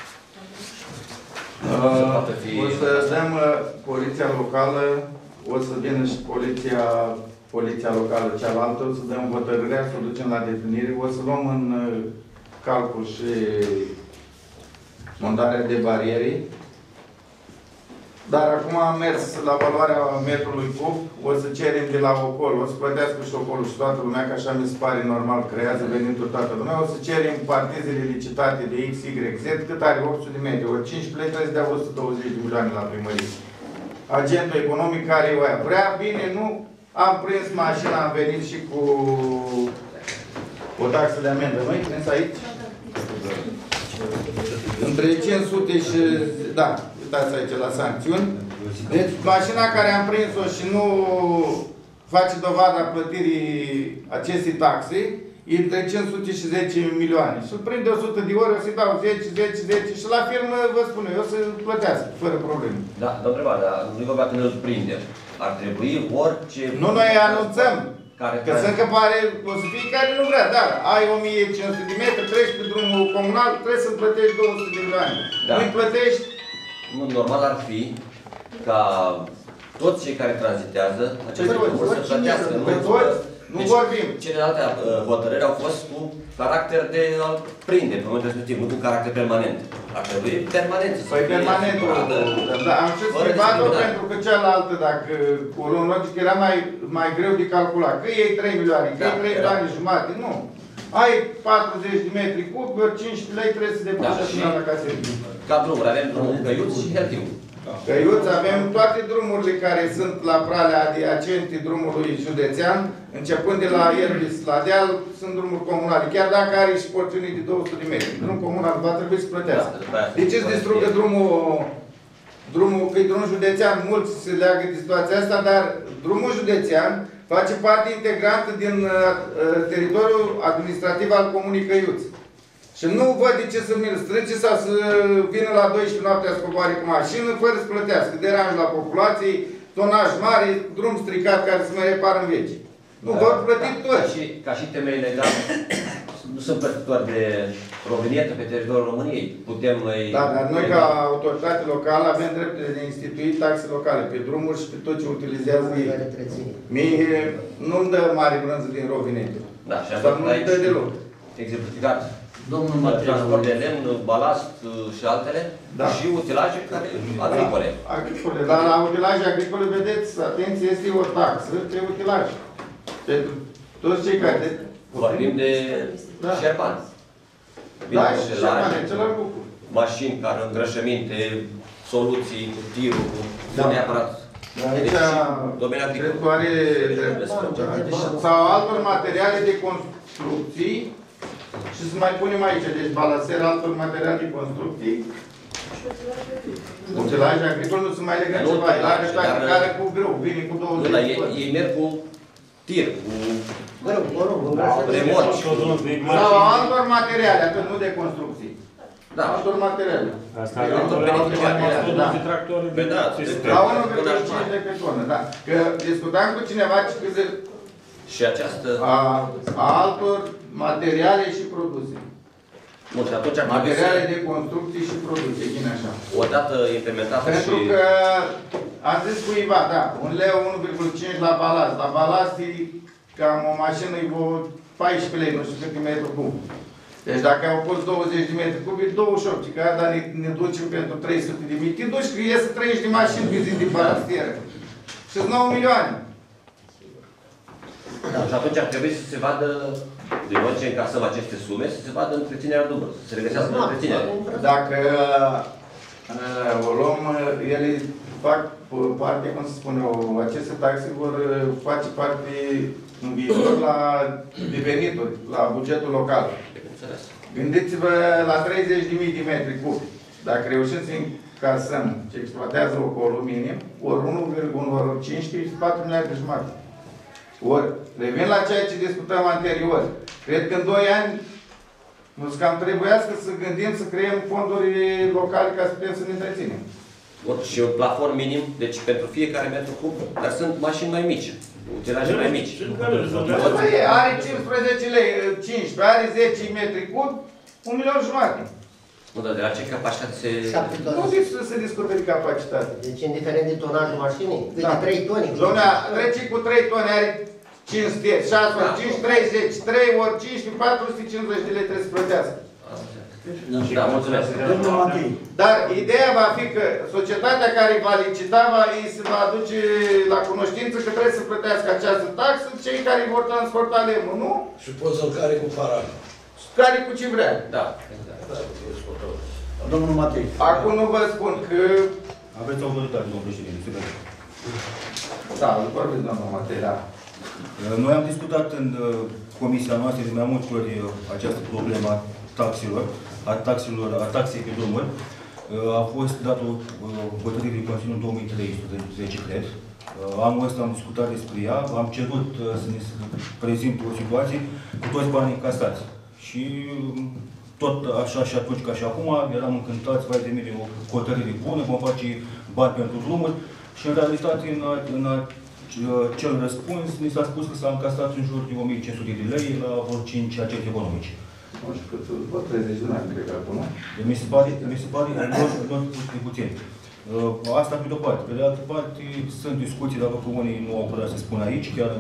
Speaker 2: Uh, fi... O să dăm uh, poliția locală, o să vină și poliția, poliția locală cealaltă, o să dăm hotărârea, să o ducem la deplinire, o să luăm în uh, calcul și montarea de bariere. Dar acum am mers la valoarea metrului cub, o să cerem de la Ocol, o să plătească și Ocolul și toată lumea, că așa mi se pare normal, creează venituri toată lumea, o să cerem partizele licitate de X, Y, Z, cât are opt sute de metri, ori cinci plăți trebuie să dea o sută douăzeci de milioane la primărie. Agentul economic care e oia. Vrea bine, nu? Am prins mașina, am venit și cu o taxă de amendă. Nu-i prins aici? Între cinci sute și... Da. Uitați aici la sancțiuni. Deci, mașina care am prins-o și nu face dovada plătirii acestei taxe, e între cinci sute și zece milioane. Și îl prinde o sută de ori, o să-i dau zece, zece, zece și la firmă, vă spun eu, o să plătească, fără probleme.
Speaker 10: Da, domnul primar, dar nu-i vorba că ne-l prindem. Ar trebui orice...
Speaker 2: Nu, noi anunțăm.
Speaker 10: Care,
Speaker 2: că
Speaker 10: care...
Speaker 2: sunt că pare, o să fie care nu vrea, dar ai o mie cinci sute de metri, treci pe drumul comunal, trebuie să plătești două sute de milioane. Da. Nu-i plătești.
Speaker 10: Normal ar fi ca toți cei care tranzitează aceste drumuri să plătească.
Speaker 2: Pe toți? Nu
Speaker 10: deci,
Speaker 2: vorbim.
Speaker 10: Celelalte uh, hotărâri au fost cu caracter de a prinde, pe momentul respectiv, nu cu caracter permanent. Ar trebui permanent.
Speaker 2: Păi permanent, da, am și schimbat-o pentru că cealaltă, dacă în logic era mai, mai greu de calculat. Că ei trei milioane, că ei trei milioane jumate, nu. Ai patruzeci de metri cubi, ori cinci lei trebuie să depășești până la casă.
Speaker 10: Ca drumuri, avem drumul Căiuț și Hertiu.
Speaker 2: Căiuț, avem toate drumurile care sunt la prale adiacente drumului județean, începând de la Iervis la deal, sunt drumuri comunale. Chiar dacă are și porțiuni de două sute de metri, drum comunal va trebui să plătească. De ce se distrugă drumul, drumul, că e drum județean, mulți se leagă de situația asta, dar drumul județean face parte integrantă din uh, teritoriul administrativ al comunei Căiuț. Și nu văd de ce să mi-l strânge sau să vină la douăsprezece noaptea să coboare cu mașină fără să plătească. Deranj la populație, tonaj mare, drum stricat care se mai repară în veci. Nu, vor plăti toți.
Speaker 10: Ca și, ca și temei legale, nu sunt plătitori de rovinietă pe teritoriul României. Putem noi...
Speaker 2: Da, dar noi ca autoritate locală avem dreptul de institui taxe locale pe drumuri și pe tot ce utilizează ei. Mie nu-mi dă mare brânză din rovinietă.
Speaker 10: Da, și
Speaker 2: asta nu-mi dă deloc.
Speaker 10: Exemplificat.
Speaker 4: Domnul
Speaker 10: transport de lemn, balast și altele,
Speaker 2: da.
Speaker 10: Și utilaje care, agricole.
Speaker 2: Da, agricole, dar la utilaje agricole, vedeți, atenție, este o taxă pe utilaje. Pentru toți cei care...
Speaker 10: Vorbim de
Speaker 2: da.
Speaker 10: șerpan.
Speaker 2: Da, și șerpan, celălalt lucru.
Speaker 10: Mașini care îngrășăminte, soluții, cu tirul, cu
Speaker 2: da.
Speaker 10: neapărat.
Speaker 2: Da, aici,
Speaker 10: domeniul agricol.
Speaker 2: Sau altor materiale de construcții. Și să mai punem aici, deci balaser, altor materiale de construcții. Utilaje agricol nu se mai legă ceva, el are toate care cu grâu, vine cu douăzeci.
Speaker 10: Nu, dar ei merg cu tir, cu
Speaker 2: remorci. Sau altor materiale, atât nu de construcții.
Speaker 10: Da.
Speaker 2: Altor materiale.
Speaker 11: Asta e altor beneficiari de tractori.
Speaker 2: La unu virgulă cinci de pe tonă, da. Că discutam cu cineva ce
Speaker 10: și această...
Speaker 2: A, a altor materiale și produse.
Speaker 10: Bun, și atunci
Speaker 2: materiale de construcții și produse, din așa.
Speaker 10: Odată implementată și...
Speaker 2: Pentru că am zis cuiva, da, un leu unu virgulă cinci la balast. La balast e cam o mașină, e vreo paisprezece lei, nu știu câte metri cub. Deci dacă au pus douăzeci de metri cub, e douăzeci și opt. Că dar ne, ne ducem pentru trei sute de mii. Te duci că ies treizeci de mașini pe zi de balastieră. Și nouă milioane.
Speaker 10: Da. Și atunci ar trebui să se vadă, de noi ce încasăm aceste sume, să se vadă întreținerea dublă, să se regăsească în întreținere.
Speaker 2: Dacă uh, o luăm, ele fac parte, cum se spune, o, aceste taxe vor face parte în viitor la venituri, la bugetul local. Gândiți-vă la treizeci de mii de metri cubi. Dacă reușim să încasăm ce exploatează ocolul minim, ori unu virgulă unu, ori cincisprezece, patru miliarde jumate. Ori, revin la ceea ce discutăm anterior. Cred că în doi ani nu cam trebuiască să gândim să creăm fonduri locale ca să putem să ne întreținem.
Speaker 10: Bun, și un plafon minim, deci pentru fiecare metru cub, dar sunt mașini mai mici, utilaje mai mici.
Speaker 2: Are cincisprezece lei, cincisprezece, are zece metri cub, un milion jumate.
Speaker 10: Nu, dar de la ce capacitate se...
Speaker 2: Nu se discută de capacitate.
Speaker 9: Deci indiferent de tonajul mașinii, cât
Speaker 2: da.
Speaker 9: de trei toni.
Speaker 2: Doamne, trece cu trei tone, are cinci steri, șase ori cinci, treizeci, trei ori cinci, patru sute cincizeci de lei trebuie să plătească.
Speaker 10: Da, mulțumesc.
Speaker 2: Dar ideea va fi că societatea care va licita, va, îi se va aduce la cunoștință că trebuie să plătească această taxă, cei care vor transporta lemnul, nu?
Speaker 12: Și poți să-l care cu paraj.
Speaker 2: Care cu ce vrea.
Speaker 10: Da.
Speaker 4: Domnul Matei.
Speaker 2: Acum nu vă spun că...
Speaker 3: Aveți autoritate, domnul președinte.
Speaker 2: Da, îl vorbiți, domnul Matei, da.
Speaker 3: Noi am discutat în comisia noastră de mai multe ori această problemă a taxelor, a taxelor, a taxei pe drumuri. A fost dat o hotărâre de Consiliul în două mii treisprezece, cred. Anul ăsta am discutat despre ea, am cerut să ne prezinte o situație cu toți banii încasați. Și tot așa și atunci ca și acum, eram încântați, vai de mine, o hotărâre bună, vom face bani pentru drumuri. Și în realitate, în, a, în a, cel răspuns, ni s-a spus că s-a încasat în jur de o mie cinci sute de lei la vreo cinci agenti economici.
Speaker 2: Nu știu cât, vreo treizeci de ani, cred că acum.
Speaker 3: Mi se pare, mi se pare, nu puțin. Asta pe de-o parte. Pe de altă parte, sunt discuții, dacă unii nu au curaj să spun aici, chiar în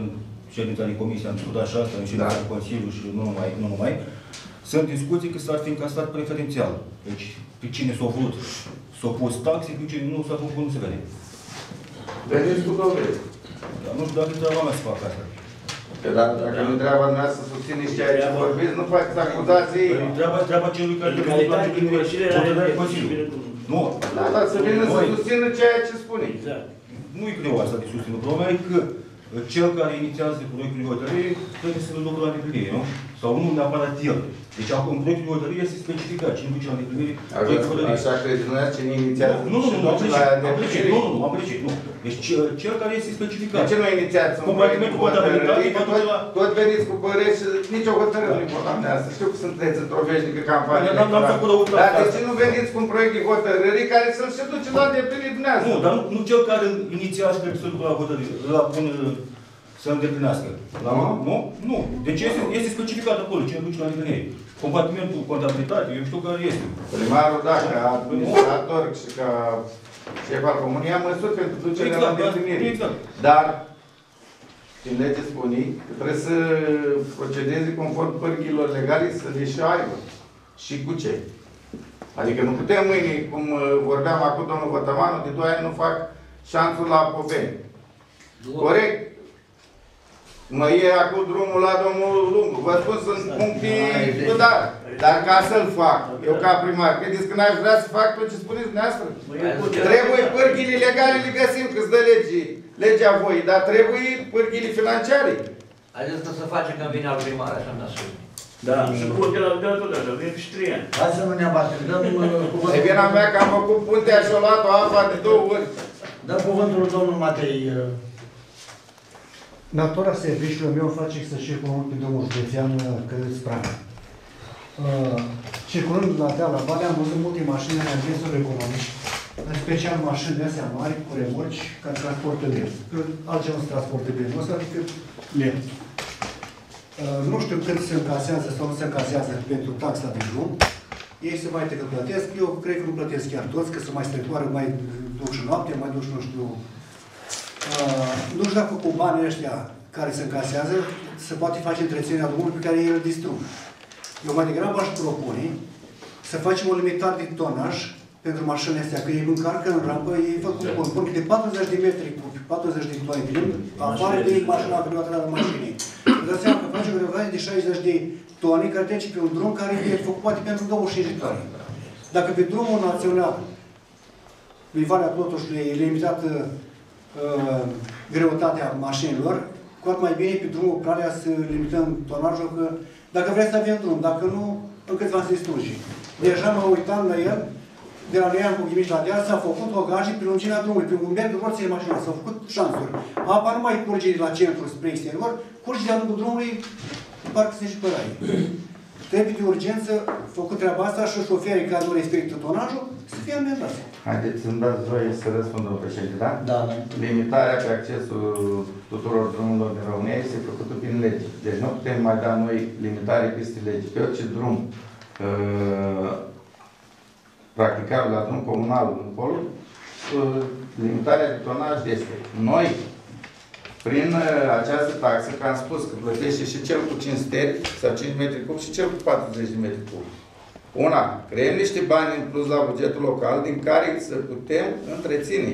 Speaker 3: ședința de comisie, am discutat așa, în ședința de Consiliu și nu numai, nu numai, sunt discuții că s-ar fi încasat preferențial. Deci, pe cine s-a vrut s-a pus taxe, pe cine nu s-a făcut, nu se vede.
Speaker 2: Vedeți cu dovezi.
Speaker 3: Dar nu știu dacă treaba mea să fac asta.
Speaker 2: Că dacă nu treaba mea să susțineți ceea ce vorbiți, nu faceți acuzații.
Speaker 3: Treaba, treaba celui care trebuie să face hotărârea Consiliului. Nu.
Speaker 2: Da, dar să vină să susțină ceea ce spune.
Speaker 3: Nu e greu asta de susținut. Problema e că cel care inițiază proiectul de hotărâre trebuie să-l ducă la îndeplinire, nu? Sau nu neapărat el. Deci acum proiectul de hotărâre este specificat. Cine duce la îndeplinire proiectul de hotărâre.
Speaker 2: Așa credeți dumneavoastră cine inițiază?
Speaker 3: Nu, nu, nu, am precit. Nu, nu, nu, am precit. Nu. Deci cel care este specificat.
Speaker 2: De ce nu inițiați un proiect de hotărâre? Tot veniți cu păreri și nicio hotărâre nu importantă asta. Știu că sunteți într-o veșnică campanie. Dar de ce nu veniți cu un proiect de hotărâre care să-l se duce la îndeplinire dumneavoastră?
Speaker 3: Nu, dar nu cel care inițiază trebuie să-l ducă la hotărâre. La pun să îndeplinească. La, nu? Nu. Deci este, este specificat acolo, cine duce la îndeplinire. Compartimentul contabilitate, eu știu care este.
Speaker 2: Primarul, da, ca administrator și ca șef al României, am măsuri pentru ducerea exact, la îndeplinire.
Speaker 3: Exact.
Speaker 2: Dar, din lege spune că trebuie să procedeze conform pârghilor legale să le și aibă. Și cu ce? Adică nu putem mâine, cum vorbeam acum domnul Vătămanu, de doi ani nu fac șanțul la Poveni. Corect? Mă e acum drumul la domnul Lungu. Vă spun, sunt puncte, da. Dar ca să-l fac, eu ca primar, credeți că n-aș vrea să fac tot ce spuneți dumneavoastră? Trebuie pârghile legale, le găsim, că-ți dă legii, legea voi, dar trebuie pârghile financiare.
Speaker 4: A zis că se face când vine al primar, așa mi-a spus.
Speaker 6: Da, și punte la de tot așa, vine și trei ani.
Speaker 9: Hai să nu ne abatem, dăm cuvântul.
Speaker 2: E vina mea că am făcut puntea și o luat-o apa de două ori.
Speaker 9: Dăm cuvântul domnul Matei.
Speaker 7: Natura serviciului meu face să circulăm pe drumul județean Călăți-Praga. Uh, circulând la deal la Valea, am văzut multe mașini în agresori economici, în special mașini astea mari, cu remorci, care transportă lemn. Altceva nu se transportă lemn, ăsta decât lemn. Uh, nu știu cât se încasează sau nu se încasează pentru taxa de drum. Ei se mai că plătesc, eu cred că nu plătesc chiar toți, că se mai strecoară, mai duc și noapte, mai duc și nu știu. Uh, nu știu dacă cu banii ăștia care se încasează se poate face întreținerea drumului pe care ei îl distrug. Eu mai degrabă aș propune să facem o limitare de tonaj pentru mașinile astea, că ei încarcă în rampă, ei fac un pun de patruzeci de metri cu patruzeci de tone de lemn, afară de mașina privată la mașinii. Vă dați seama că facem o limitare de șaizeci de tone care trece pe un drum care e făcut poate pentru douăzeci și cinci de tone. Dacă pe drumul național, lui Valea Plotușului, e limitată Uh, greutatea mașinilor, cu atât mai bine pe drumul Pralea să limităm tonajul, că dacă vreți să avem drum, dacă nu, încât v-am să distruge. Deja mă uitam la el, de la noi am cu ghimici la deal, s-a făcut o gaje pe lungirea drumului, pe un merg roțile mașinilor, s-au făcut șansuri. Apa nu mai curge de la centru spre exterior, curge de-a lungul drumului, parcă se și părai. Trebuie de urgență făcut treaba asta și șoferii care nu respectă tonajul să fie amendați.
Speaker 2: Haideți să-mi dați voie să răspund, domnul președinte, da?
Speaker 9: Da, da.
Speaker 2: Limitarea pe accesul tuturor drumurilor din România este făcută prin lege. Deci nu putem mai da noi limitare peste lege. Pe orice drum uh, practicabil la drum comunal în pol, uh, limitarea de tonaj este. Noi, prin uh, această taxă, că am spus că plătește și cel cu cinci steri sau cinci metri cub și cel cu patruzeci de metri cub. Una, creăm niște bani în plus la bugetul local din care să putem întreține.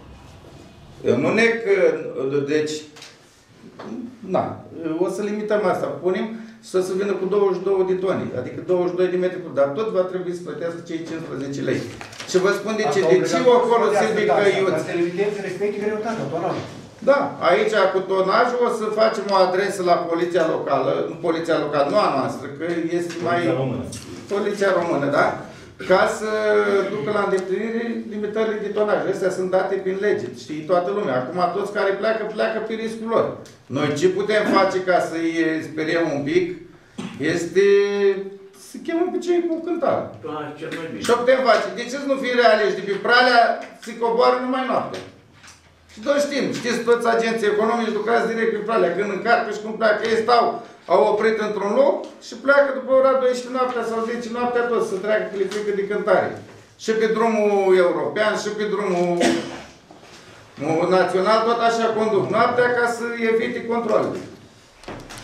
Speaker 2: Nu ne că, deci, na, o să limităm asta, punem și să se vină cu douăzeci și două de tone, adică douăzeci și doi de metri cub, dar tot va trebui să plătească cei cincisprezece lei. Și vă spun de ce, de ce acolo Silvic Căiuț?
Speaker 7: Să limitezi, respecti greutatea, tonajul.
Speaker 2: Da, aici cu tonajul o să facem o adresă la poliția locală, nu poliția locală, nu a noastră, că este mai...
Speaker 3: Poliția română.
Speaker 2: Poliția română, da? Ca să ducă la îndeplinire limitările de tonaj. Astea sunt date prin lege, știi toată lumea. Acum toți care pleacă, pleacă pe riscul lor. Noi ce putem face ca să-i speriem un pic, este să chemăm pe cei cu cântare. Și o putem face. De ce să nu fie realiști? De pe Pralea se coboară numai noapte. Și noi știm, știți, toți agenții economici lucrați direct pe Pralea, când încarcă și când pleacă. Ei stau, au oprit într-un loc și pleacă după ora douăsprezece noaptea sau zece noaptea toți să treacă pe frică de cântare. Și pe drumul european, și pe drumul național, tot așa conduc noaptea ca să evite controlele.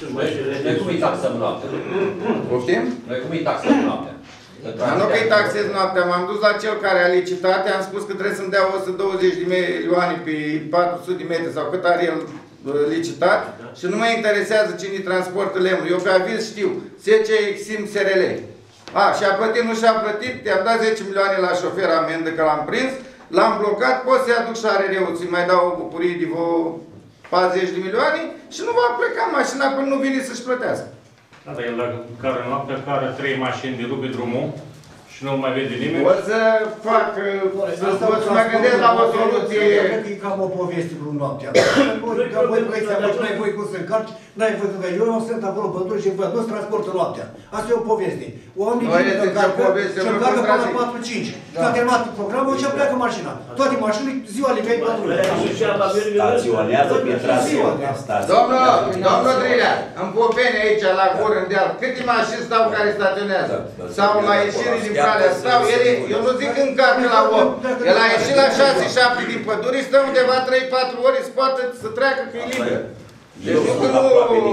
Speaker 10: Noi cum îi taxăm noaptea?
Speaker 2: Poftim?
Speaker 10: Noi cum îi taxăm noaptea?
Speaker 2: Dar nu că îi taxez noaptea, m-am dus la cel care a licitat, am spus că trebuie să-mi dea o sută douăzeci de milioane pe patru sute de metri sau cât are el licitat și nu mă interesează cine transportă lemnul. Eu pe aviz știu, S C Exim S R L. A, și-a plătit, nu și-a plătit, i-am dat zece milioane la șofer amendă că l-am prins, l-am blocat, pot să-i aduc și are reu, să-i mai dau o bucurie de vreo patruzeci de milioane și nu va pleca mașina până nu vine să-și plătească.
Speaker 11: Da, dar el dacă care noaptea care trei mașini de rupe drumul și nu mai vede nimeni.
Speaker 2: O să fac, să mă gândesc la o soluție.
Speaker 7: Eu cred că e cam o poveste cu noaptea. Voi proiecția, n-ai voie cum să încarci, n-ai voie cum să... Eu sunt acolo păduri și văd, nu-ți transportă noaptea. Asta e o poveste. Oamenii vin să încarcă și încarcă până la patru cinci. S-a terminat programul și pleacă mașina. Toate mașinile, ziua livei păduri.
Speaker 13: Staționează pe traseu.
Speaker 2: Domnul, domnul Drilea, în Popeni aici, la gură, în deal, câte mașini stau care staționează? Sau la ieșire din calea stau, ele, eu nu zic încarcă la opt. El a ieșit la șase șapte din pădure, stă undeva trei patru ori, se poate să treacă că e liber. Deci nu că nu...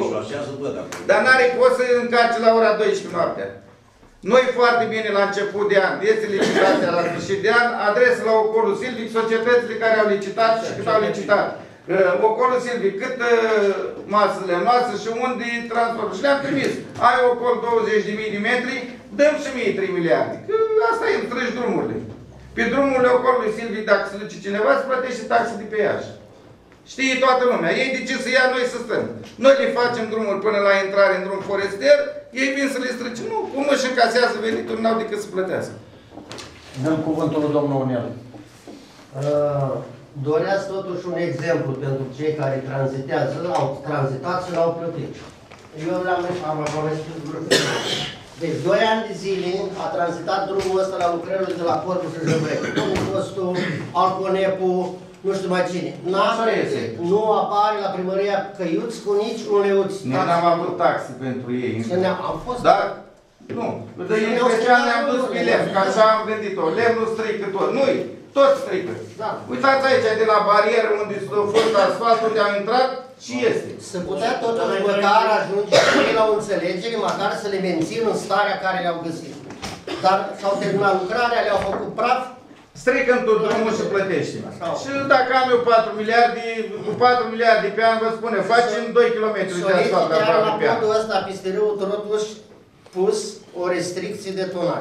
Speaker 2: Dar n-are poți să încarce la ora douăsprezece noaptea. Noi foarte bine la început de an, este licitația la sfârșit de an, adresă la Ocolul Silvic, societățile care au licitat și cât au licitat. Uh, Ocolul Silvic, cât uh, masele noastre și unde transport. Și le-am trimis. Ai Ocol douăzeci de mii de metri, dăm și mie trei miliarde. Că asta e, treci drumurile. Pe drumurile Ocolului Silvic, dacă se duce cineva, se plătește taxe de peaj. Știe toată lumea. Ei de ce să ia, noi să stăm. Noi le facem drumuri până la intrare în drum forestier, ei vin să le străce. Nu, cum își încasează venituri, n-au decât să plătească.
Speaker 9: Dăm cuvântul lui domnul Onel. Uh, doreați totuși un exemplu pentru cei care tranzitează, au tranzitat și l-au plătit. Eu le-am am povestit lucrurile. Deci, doi ani de zile a tranzitat drumul ăsta la lucrările de la Corpul și Jăbrec. Domnul Costu, Alconepu, nu știu mai cine. Nu apare la primăria Căiuți cu nici un leuț.
Speaker 2: Noi n-am avut taxe pentru ei.
Speaker 9: Am fost...
Speaker 2: Dar, nu. De ei special ne-am dus pe lemn, că așa am gândit-o. Lemnul strică tot. Nu-i, tot strică.
Speaker 9: Da.
Speaker 2: Uitați aici, de la barieră unde s-a fost asfalt, unde am intrat, și este.
Speaker 9: Să putea totuși măcar ajunge la o înțelegere, măcar să le mențin în starea care le-au găsit. Dar s-au terminat lucrarea, le-au făcut praf.
Speaker 2: Strică în tot drumul și plătește. Și dacă am eu patru miliarde, cu patru miliarde pe an, vă spune, facem doi kilometri de asfalt la patru pe an.
Speaker 9: La podul ăsta, peste râul, totuși pus o restricție de tonaj.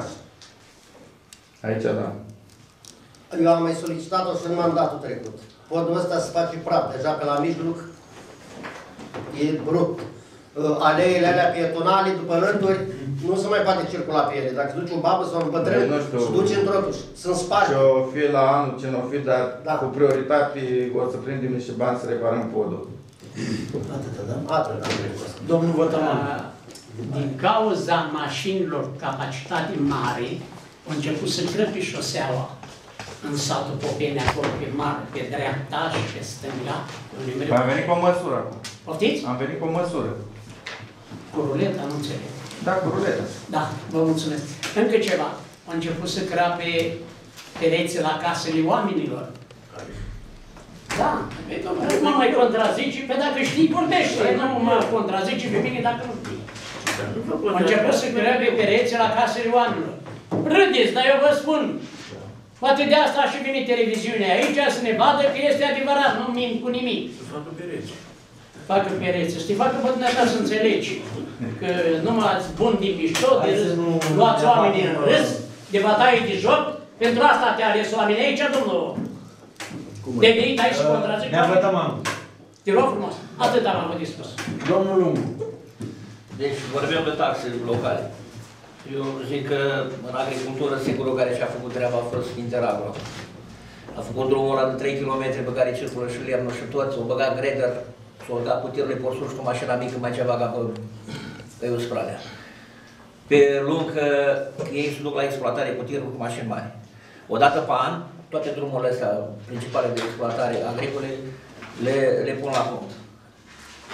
Speaker 2: Aici, da.
Speaker 9: Eu am mai solicitat-o și în mandatul trecut. Podul ăsta se face praf, deja pe la mijloc e brut. Aleile alea pietonale, după rânduri, nu se mai poate circula pe ele. Dacă se duce o babă sau un bătrân, se duce într-o sunt sparte.
Speaker 2: Ce-o fi la anul, ce n-o fi, dar da. Cu prioritate o să prindem niște bani să reparăm podul.
Speaker 9: Atâta, da? Atâta. Domnul Vătăman.
Speaker 5: Din cauza mașinilor capacitate mare, au început să crăpi șoseaua în satul Popeni, acolo pe mare, pe dreapta și pe stânga.
Speaker 2: Am venit cu o măsură acum.
Speaker 5: Poftiți?
Speaker 2: Am venit cu o măsură.
Speaker 5: Cu ruleta, nu înțeleg.
Speaker 2: Da, cu ruleta.
Speaker 5: Da, vă mulțumesc. Încă ceva. Au început să crape pereții la casele oamenilor. Da, nu mă mai contrazice, pe dacă știi, vorbește. Nu mă contrazice pe mine dacă nu știi. Au început să crape pereții la casele oamenilor. Râdeți, dar eu vă spun. Poate de asta a și venit televiziunea aici să ne vadă că este adevărat, nu mint cu nimic.
Speaker 6: Să facă pereți.
Speaker 5: Facă pereți, să te facă pe dumneata să înțelegi că numai bun din mișto, de râs, luați oamenii în râs, de bătaie de joc, pentru asta te-a ales oamenii aici, domnul. De venit aici și contrazic.
Speaker 13: Ne-a vătămam.
Speaker 5: Te rog frumos, atât am avut discurs.
Speaker 4: Domnul Lungu, deci vorbim de taxe locale. Eu zic că în agricultură, singurul care și-a făcut treaba a fost Interagro. A făcut drumul ăla de trei kilometri pe care circulă și lemnul și tot, s-o băgat grader, s-o băgat cu tirul de porsuș cu mașina mică, mai ceva ca pe, pe Uspralea. Pe lung, ei se duc la exploatare cu tirul cu mașini mari. Odată pe an, toate drumurile astea principale de exploatare agricole le, le pun la punct.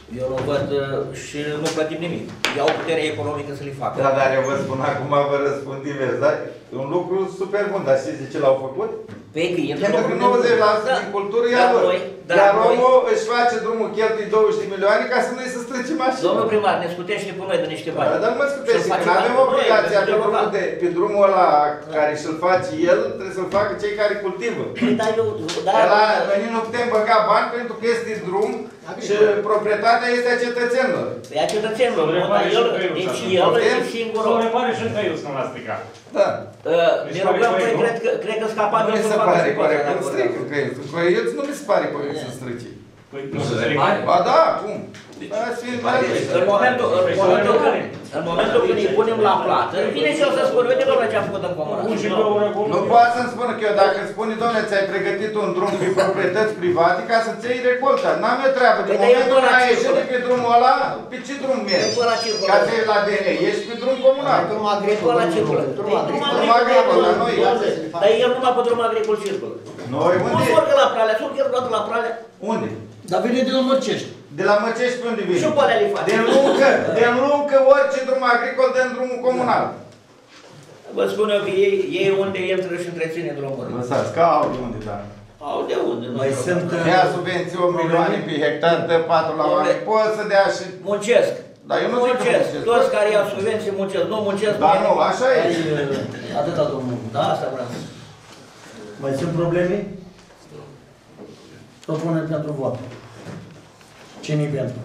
Speaker 4: Eu nu văd uh, și nu plătim nimic. Iau puterea economică să le facă.
Speaker 2: Da, dar eu vă spun acum, vă răspund divers, dar e un lucru super bun, dar știți de ce l-au făcut?
Speaker 4: Păi că intră
Speaker 2: Pentru că nouăzeci la sută din cultură e a lor. Iar omul își face drumul, cheltui douăzeci de milioane ca să nu-i să strice mașina.
Speaker 4: Domnul primar, ne scutește pe noi de niște bani.
Speaker 2: Da, dar nu mă scutește, că nu avem obligația pe drumul, de, pe drumul ăla care și-l face el, trebuie să-l facă cei care cultivă.
Speaker 4: Dar eu, da,
Speaker 2: ăla, noi nu putem băga bani pentru că este drum și proprietatea este a cetățenilor.
Speaker 4: E a cetățenilor, dar el, deci el e singurul.
Speaker 11: Nu repare și încă eu să nu l-a stricat.
Speaker 2: Da.
Speaker 4: Ne rugăm, noi cred că, cred că scapăm
Speaker 2: nu mi se pare corect că îl strică Crăiuț. Crăiuț nu mi se pare corect să strice.
Speaker 11: Păi nu se strică?
Speaker 2: Ba da, cum?
Speaker 4: În momentul, în momentul când, în momentul când îi punem la plată, vine și el să spune, uite domnule ce am făcut în comună.
Speaker 2: Nu poate să-mi spună că eu, dacă îmi spune, domnule, ți-ai pregătit un drum pe proprietăți private ca să-ți iei recolta. N-am eu treabă. Din momentul când ai ieșit de pe drumul ăla, pe ce drum mergi? Ca să iei la D N, ești pe drum comunal.
Speaker 9: Drum agricol la circulă.
Speaker 2: Drum agricol, la noi.
Speaker 4: Dar el numai pe drum agricol circulă.
Speaker 2: Noi unde?
Speaker 4: Nu surcă la Pralea, surcă el toată la Pralea.
Speaker 2: Unde?
Speaker 9: Dar vine de la Mărcești.
Speaker 2: De la Măcești pe unde vine?
Speaker 4: Și pe alea le face.
Speaker 2: De luncă, de luncă orice drum agricol dă în drumul comunal.
Speaker 4: Vă spun eu că ei, ei unde intră și întreține drumul.
Speaker 2: Lăsați, că au de unde, da.
Speaker 4: Au de unde?
Speaker 2: Mai sunt... Ia subvenții opt milioane pe hectar, dă patru la oameni, poți să dea și...
Speaker 4: Muncesc.
Speaker 2: Dar eu nu zic că
Speaker 4: muncesc. Toți care iau subvenții muncesc. Nu muncesc.
Speaker 2: Dar nu, așa e.
Speaker 9: Atâta, domnul.
Speaker 4: Da, asta vreau.
Speaker 9: Mai sunt probleme? Propuneri pentru vot. Cine-i pentru?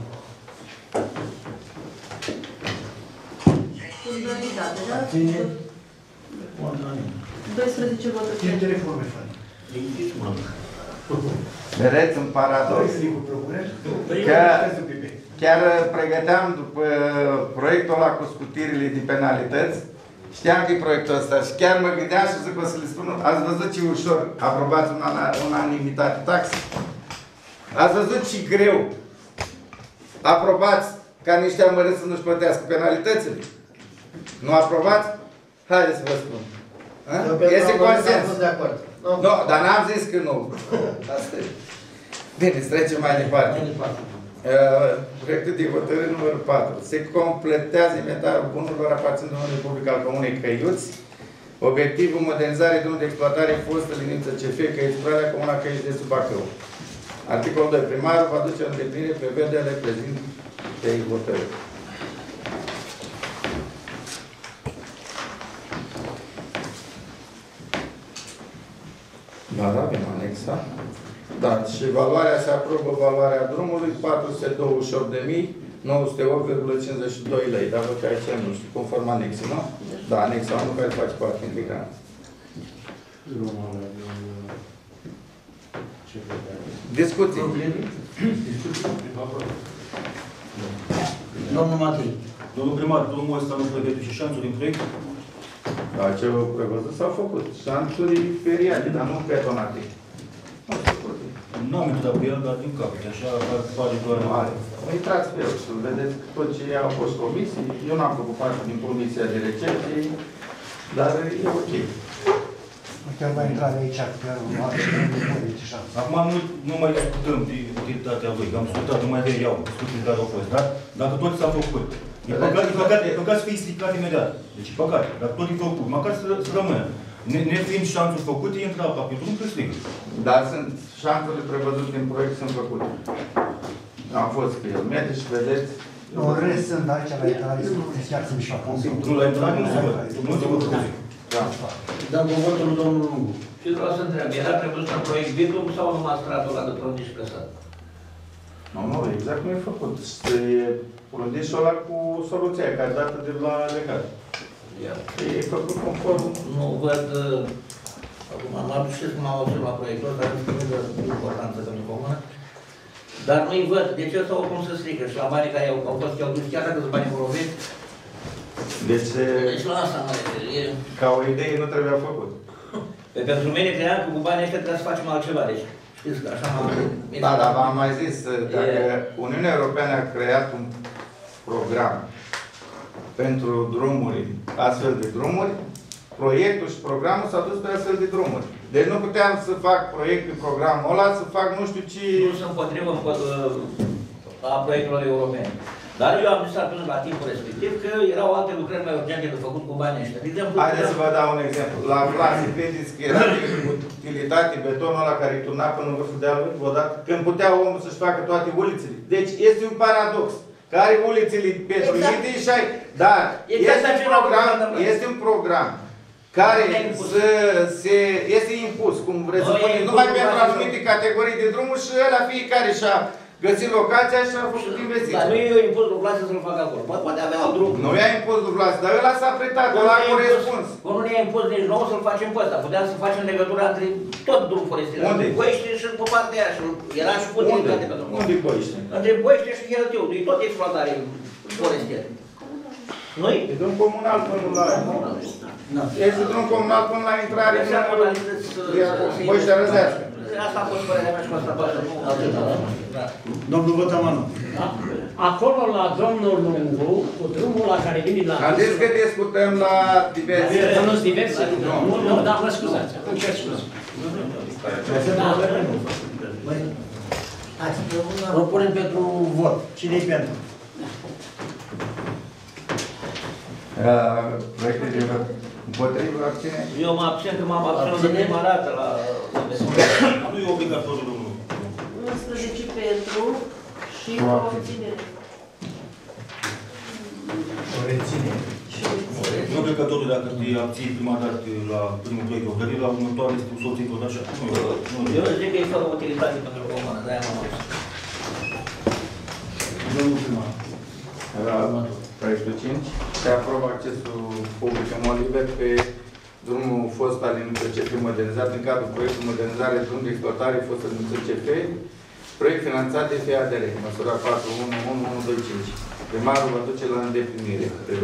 Speaker 1: Unanimitate, da?
Speaker 9: Cine?
Speaker 1: doisprezece voturi.
Speaker 7: Ce reforme faci?
Speaker 2: Vedeți un paradox. Că chiar pregăteam după proiectul ăla cu scutirile de penalități. Știam că e proiectul ăsta și chiar mă gândeam și zic o să le spun. Ați văzut ce ușor aprobați unanimitate taxe? Ați văzut ce greu aprobați ca niște amărâți să nu-și plătească penalitățile? Nu aprobați? Haideți să vă spun. Este consens. Nu, dar n-am zis că nu. Asta e. Bine, să trecem mai departe. Proiectul de hotărâre numărul patru. Se completează inventarul bunurilor aparținând Domnului Public al Comunei Căiuți. Obiectivul modernizare drumul de exploatare fostă liniță C F Căiuți Pralea, Comuna Căiuți de Subacău. Articolul doi. Primarul va duce în îndeplinire prevederile prezentei hotărâri. Da, da, avem anexa. Da, și valoarea se aprobă valoarea drumului patru sute douăzeci și opt de mii nouă sute opt virgulă cincizeci și doi lei. Dar văd că aici nu știu, conform anexei, nu? Da, anexa unu care face parte integrantă. Discuții.
Speaker 9: Domnul Matei.
Speaker 3: Domnul primar, drumul ăsta nu pregătit și șanțul din proiect?
Speaker 2: Da, ce au prevăzut s-au făcut. Șanțuri feriate, dar nu betonate.
Speaker 3: N-am intrat pe el, dar din capete, așa pare doar mare.
Speaker 2: Intrați pe el și vedeți tot ce au fost comisii. Eu n-am făcut parte din comisia de recepție, dar e ok.
Speaker 7: Chiar va intra de aici, chiar nu are nevoie de șansă.
Speaker 3: Acum nu, nu mai discutăm de utilitatea lui, că am discutat numai de iau, discuții care au fost, da? Dacă tot s-a făcut. E păcat, e păcat, e păcat să fie stricat imediat. Deci e păcat, dar tot e făcut, măcar să, să rămână. Ne fiind șanțuri făcute, intră apa pe drum, că strică.
Speaker 2: Dar sunt șanțurile prevăzute în proiect, sunt făcute. Am fost pe el. Mergeți și vedeți.
Speaker 7: În rest sunt aici la intrare, chiar să mișcă acum.
Speaker 3: Nu la intrare, nu se văd. Nu se văd.
Speaker 2: Da.
Speaker 9: Dăm cuvântul lui domnul Lungu.
Speaker 4: Și vreau să întreb, era prevăzut în proiect Bidum sau numai stratul ăla de prundiș plăsat?
Speaker 2: Nu, nu, exact nu e făcut. E prundișul ăla cu soluția care dată de la legat. E făcut conform.
Speaker 4: Nu văd... Acum am adus și cum am auzit la proiectul, dar nu știu de importanță pentru comună. Dar nu-i văd. De ce sau cum să strică? Și la banii care au fost, i-au dus chiar dacă sunt banii folosit?
Speaker 2: Deci,
Speaker 4: deci la asta mă refer.
Speaker 2: Ca o idee nu trebuia făcut.
Speaker 4: Pe pentru mine credeam că cu banii ăștia trebuie să facem altceva. Deci, știți că așa m-am...
Speaker 2: Da, dar v-am mai zis, dacă Uniunea Europeană a creat un program pentru drumuri, astfel de drumuri, proiectul și programul s-a dus pe astfel de drumuri. Deci nu puteam să fac proiect pe programul ăla, să fac nu știu ce...
Speaker 4: Nu sunt împotrivă, a proiectelor europene. Dar eu am visat până la timpul respectiv că erau alte lucrări mai urgente de făcut cu banii ăștia. De exemplu,
Speaker 2: haideți să vă dau un exemplu. La Vlasi, vedeți că era de utilitate betonul ăla care turna până în vârful dealului, odată, când putea omul să-și facă toate ulițele. Deci este un paradox. Care ulițele petruite exact. Și ai... Dar exact este, un program, este un program care să se, este impus, cum vreți să spuneți, numai pentru anumite categorii de drumuri și ăla fiecare și-a găsit locația și a făcut investiții.
Speaker 4: Dar nu i-a impus lui Vlasi să-l facă acolo. Poate avea alt drum.
Speaker 2: Nu i-a impus lui Vlasi, dar ăla s-a pretat, ăla a corespuns.
Speaker 4: Cum nu i-a impus nici nouă să-l facem pe ăsta. Puteam să facem legătura între tot drumul forestier.
Speaker 2: Unde?
Speaker 4: Între Boiște și pe partea aia. Era și utilitate pe drumul.
Speaker 2: Unde Boiște?
Speaker 4: Între Boiște și Hărătiu. E tot exploatare forestieră. Nu-i?
Speaker 2: E drum comunal până la... Este drum comunal până la intrare în Boiștea Răzească.
Speaker 4: Asta a fost părerea mea și cu asta poate.
Speaker 7: Domnul Vătămanu.
Speaker 5: Acolo la domnul Lungu, cu drumul la care vine la...
Speaker 2: Am zis că discutăm la diverse.
Speaker 5: Nu, nu-s diverse? Nu, nu, da, mă scuzați. Atunci cer scuze.
Speaker 9: Vă punem pentru vot. Cine-i pentru?
Speaker 2: Proiecte de împotrivă, abține?
Speaker 4: Eu mă abțin că m-am abținut de prima dată la...
Speaker 3: Nu e obligatoriu, domnul.
Speaker 1: unsprezece pentru și o abținere.
Speaker 7: O reține.
Speaker 3: Nu e obligatoriu dacă te abții prima dată la primul proiect de hotărâre, la următoare este soțit tot așa.
Speaker 4: Eu zic că e fără utilitate pentru comună, de-aia m-am abținut.
Speaker 7: Domnul primar.
Speaker 2: Proiectul cinci. Se aprobă accesul public în mod liber pe drumul fost al C F modernizat în cadrul proiectului modernizare drum de exploatare fost în C F, proiect finanțat de F A D R, măsura patru unu unu unu doi cinci. Primarul va duce la îndeplinire.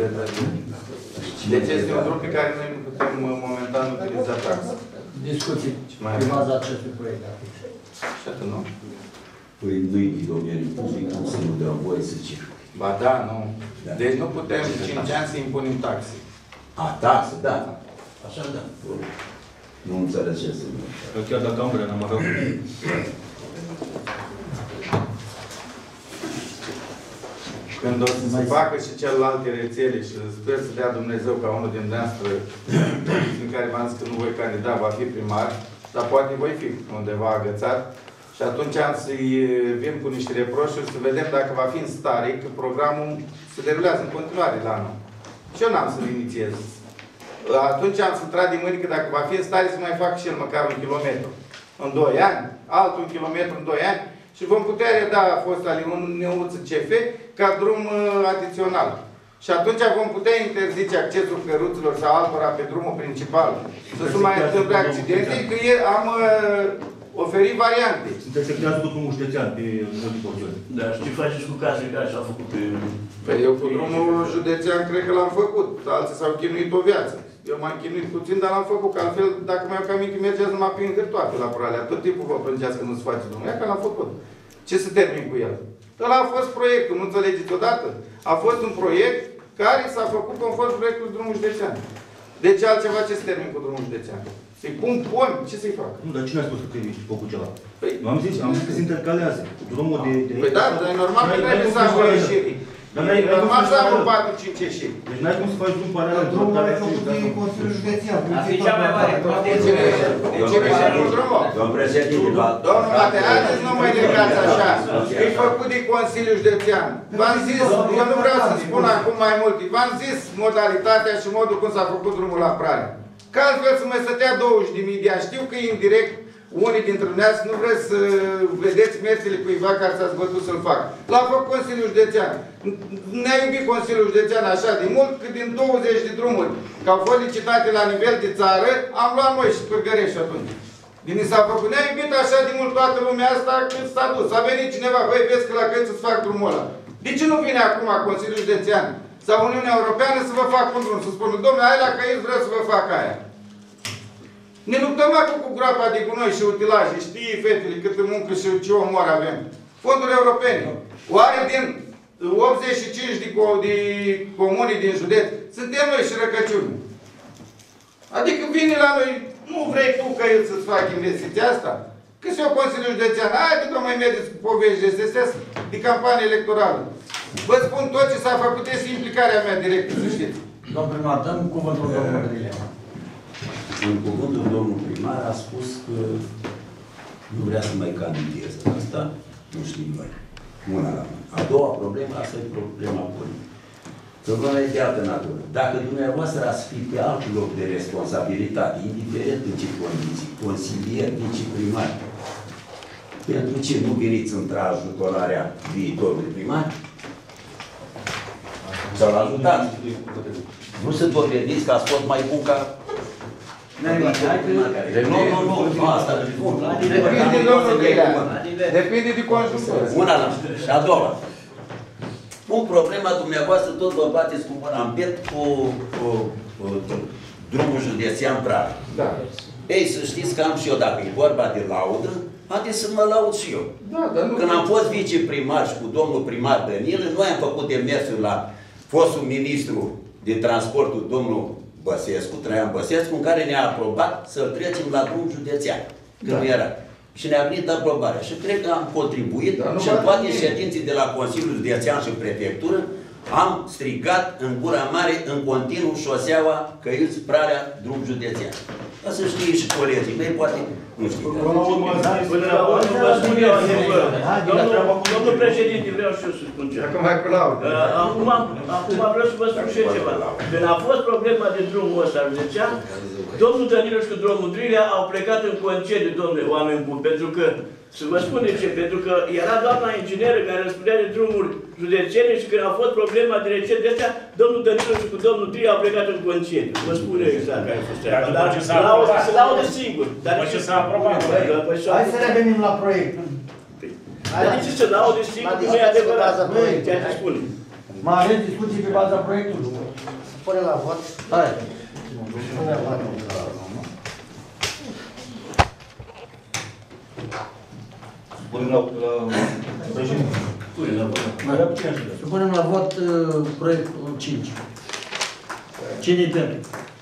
Speaker 2: Deci este un drum pe care noi nu putem momentan utiliza taxa.
Speaker 9: Discuții. Pe baza acestui proiect.
Speaker 2: Și atât, nu?
Speaker 8: Păi nu-i din domeniul public, să nu dea voie să circule.
Speaker 2: Ba da, nu. Deci nu putem cinci ani să impunem taxe.
Speaker 8: A, taxe, da.
Speaker 9: Așa, da.
Speaker 8: Nu înțeleg ce să nu.
Speaker 3: Chiar dacă am vrea, n-am avea.
Speaker 2: Când o să se facă și celelalte rețele și sper să dea Dumnezeu ca unul din dumneavoastră în care v-am zis că nu voi candida, va fi primar, dar poate voi fi undeva agățat. Și atunci am să-i vin cu niște reproșuri să vedem dacă va fi în stare, că programul se derulează în continuare la anul. Și eu n-am să-l inițiez. Atunci am să trag din mâini că dacă va fi în stare să mai fac și el măcar un kilometru în doi ani, altul un kilometru în doi ani și vom putea reda fostele Neuță C F ca drum adițional. Și atunci vom putea interzice accesul căruților sau altora pe drumul principal. Să se mai întâmple accidente, că am oferi variante.
Speaker 3: Sunteți secrează tot drumul județean pe multe porțiuni.
Speaker 6: Da, și ce faceți cu casele care s-au făcut pe...
Speaker 2: Păi eu cu drumul județean cred că l-am făcut. Alții s-au chinuit o viață. Eu m-am chinuit puțin, dar l-am făcut. Că altfel, dacă mai au cam mic, mergeați numai prin hârtoape la Pralea. Tot timpul vă plângeați că nu se face drumul. Ia că l-am făcut. Ce să termin cu el? Ăla a fost proiectul, nu înțelegeți odată? A fost un proiect care s-a făcut conform proiectul drumul județean. De ce altceva ce se termin cu drumul județean? Să-i pun pomi, ce să-i fac?
Speaker 3: Nu, dar cine a spus că trebuie făcut ceva? Păi, am zis, am zis că se intercalează. Drumul de... de
Speaker 2: păi da, dar e normal că trebuie să am o ieșiri. E normal să am o patru cinci ieșiri.
Speaker 3: Deci n-ai cum să faci drum paralel.
Speaker 7: Drumul are făcut din Consiliul Județean.
Speaker 4: Ar fi cea mai mare protecție.
Speaker 8: Domnul președinte,
Speaker 2: domnul Mate, haideți nu mai legați așa. E făcut din Consiliul Județean. V-am zis, eu nu vreau să spun acum mai multe. V-am zis modalitatea și modul cum s-a făcut drumul la Pralea. Că altfel să mai stătea douăzeci de mii de ani. Știu că indirect unii dintre dumneavoastră nu vreți să vedeți merțile cuiva care s-a zbătut să-l facă. L-a făcut Consiliul Județean. Ne-a iubit Consiliul Județean așa de mult că din douăzeci de drumuri că au fost licitate la nivel de țară, am luat noi și Pârgărești atunci. Din s-a făcut. Ne-a iubit așa de mult toată lumea asta când s-a dus. A venit cineva, băi, vezi că la Căiți să-ți fac drumul ăla. De ce nu vine acum Consiliul Județean sau Uniunea Europeană să vă facă un drum? Să spună, domnule, hai la Căiți, vreau să vă fac aia. Ne luptăm acum cu groapa de gunoi și utilaje. Știi, fetele, câtă muncă și ce omor avem. Fonduri europene. Oare din optzeci și cinci de, de comuni din județ suntem noi și răcăciuni? Adică vine la noi, nu vrei tu că el să-ți facă investiția asta? Că se o Consiliul Județean, haide, domnule, mergeți cu povești astea de campanie electorală. Vă spun tot ce s-a făcut, este implicarea mea directă, să știți.
Speaker 7: Domnul primar, dăm cuvântul domnului Mădrile.
Speaker 8: În cuvântul domnul primar a spus că nu vrea să mai candideze. Asta nu știm noi. Una la mână. A doua problemă, asta e problema politică. Problema e de altă natură. Dacă dumneavoastră ați fi pe alt loc de responsabilitate, indiferent în ce condiții, consilier, viceprimar, pentru ce nu veniți într-ajutorarea viitorului primar? Sau l-ajutați? Nu se dovediți că ați fost mai bun ca... Nu, nu, nu, asta e bun.
Speaker 2: Depinde, domnul Gherea. Depinde de conjunctură.
Speaker 8: Una la și a doua. Pun problema dumneavoastră, tot vă bateți cu mâna în piept cu, cu, cu, cu drumul județean Prag.
Speaker 2: Da.
Speaker 8: Ei, să știți că am și eu, dacă e vorba de laudă, haideți să mă laud și eu.
Speaker 2: Da, dar nu...
Speaker 8: Când am fost viceprimar și cu domnul primar Dănilă, noi am făcut demersul la fostul ministru de transportul, domnul Băsescu, Traian Băsescu, în care ne-a aprobat să-l trecem la drum județean, când nu era. Și ne-a venit aprobarea. Și cred că am contribuit și în toate ședinții de la Consiliul Județean și Prefectură am strigat în gura mare, în continuu, șoseaua Căiuți-Prarea, drum județean. Ca să știe și colegii mei, poate nu știu.
Speaker 6: Până la urmă, vă spun eu adevărul. Domnul președinte, vreau și eu să spun ceva.
Speaker 2: Acum mai cu laudă.
Speaker 6: Acum vreau să vă spun și eu ceva. Când a fost problema de drumul ăsta județean, domnul Danilo și cu domnul Drilea au plecat în concediu, domnule, oameni buni, pentru că, să vă spun de ce, pentru că era doamna ingineră care răspundea de drumuri județene și când a fost problema de recent de astea, domnul Danilo și cu domnul Drilea au plecat în concediu. Vă spun eu exact care a fost treaba. Dar se laudă singur. După ce s-a aprobat.
Speaker 7: Hai să revenim la proiect.
Speaker 6: Dar de ce se laude singur? Nu e adevărat. Ceea ce spune.
Speaker 7: Mai avem discuții pe baza proiectului?
Speaker 9: Pune la vot.
Speaker 7: Hai.
Speaker 9: Pune la vot.
Speaker 3: Punem la președinte.
Speaker 6: Pune la vot.
Speaker 7: Supunem la vot uh, proiectul cinci. Cine-i pentru?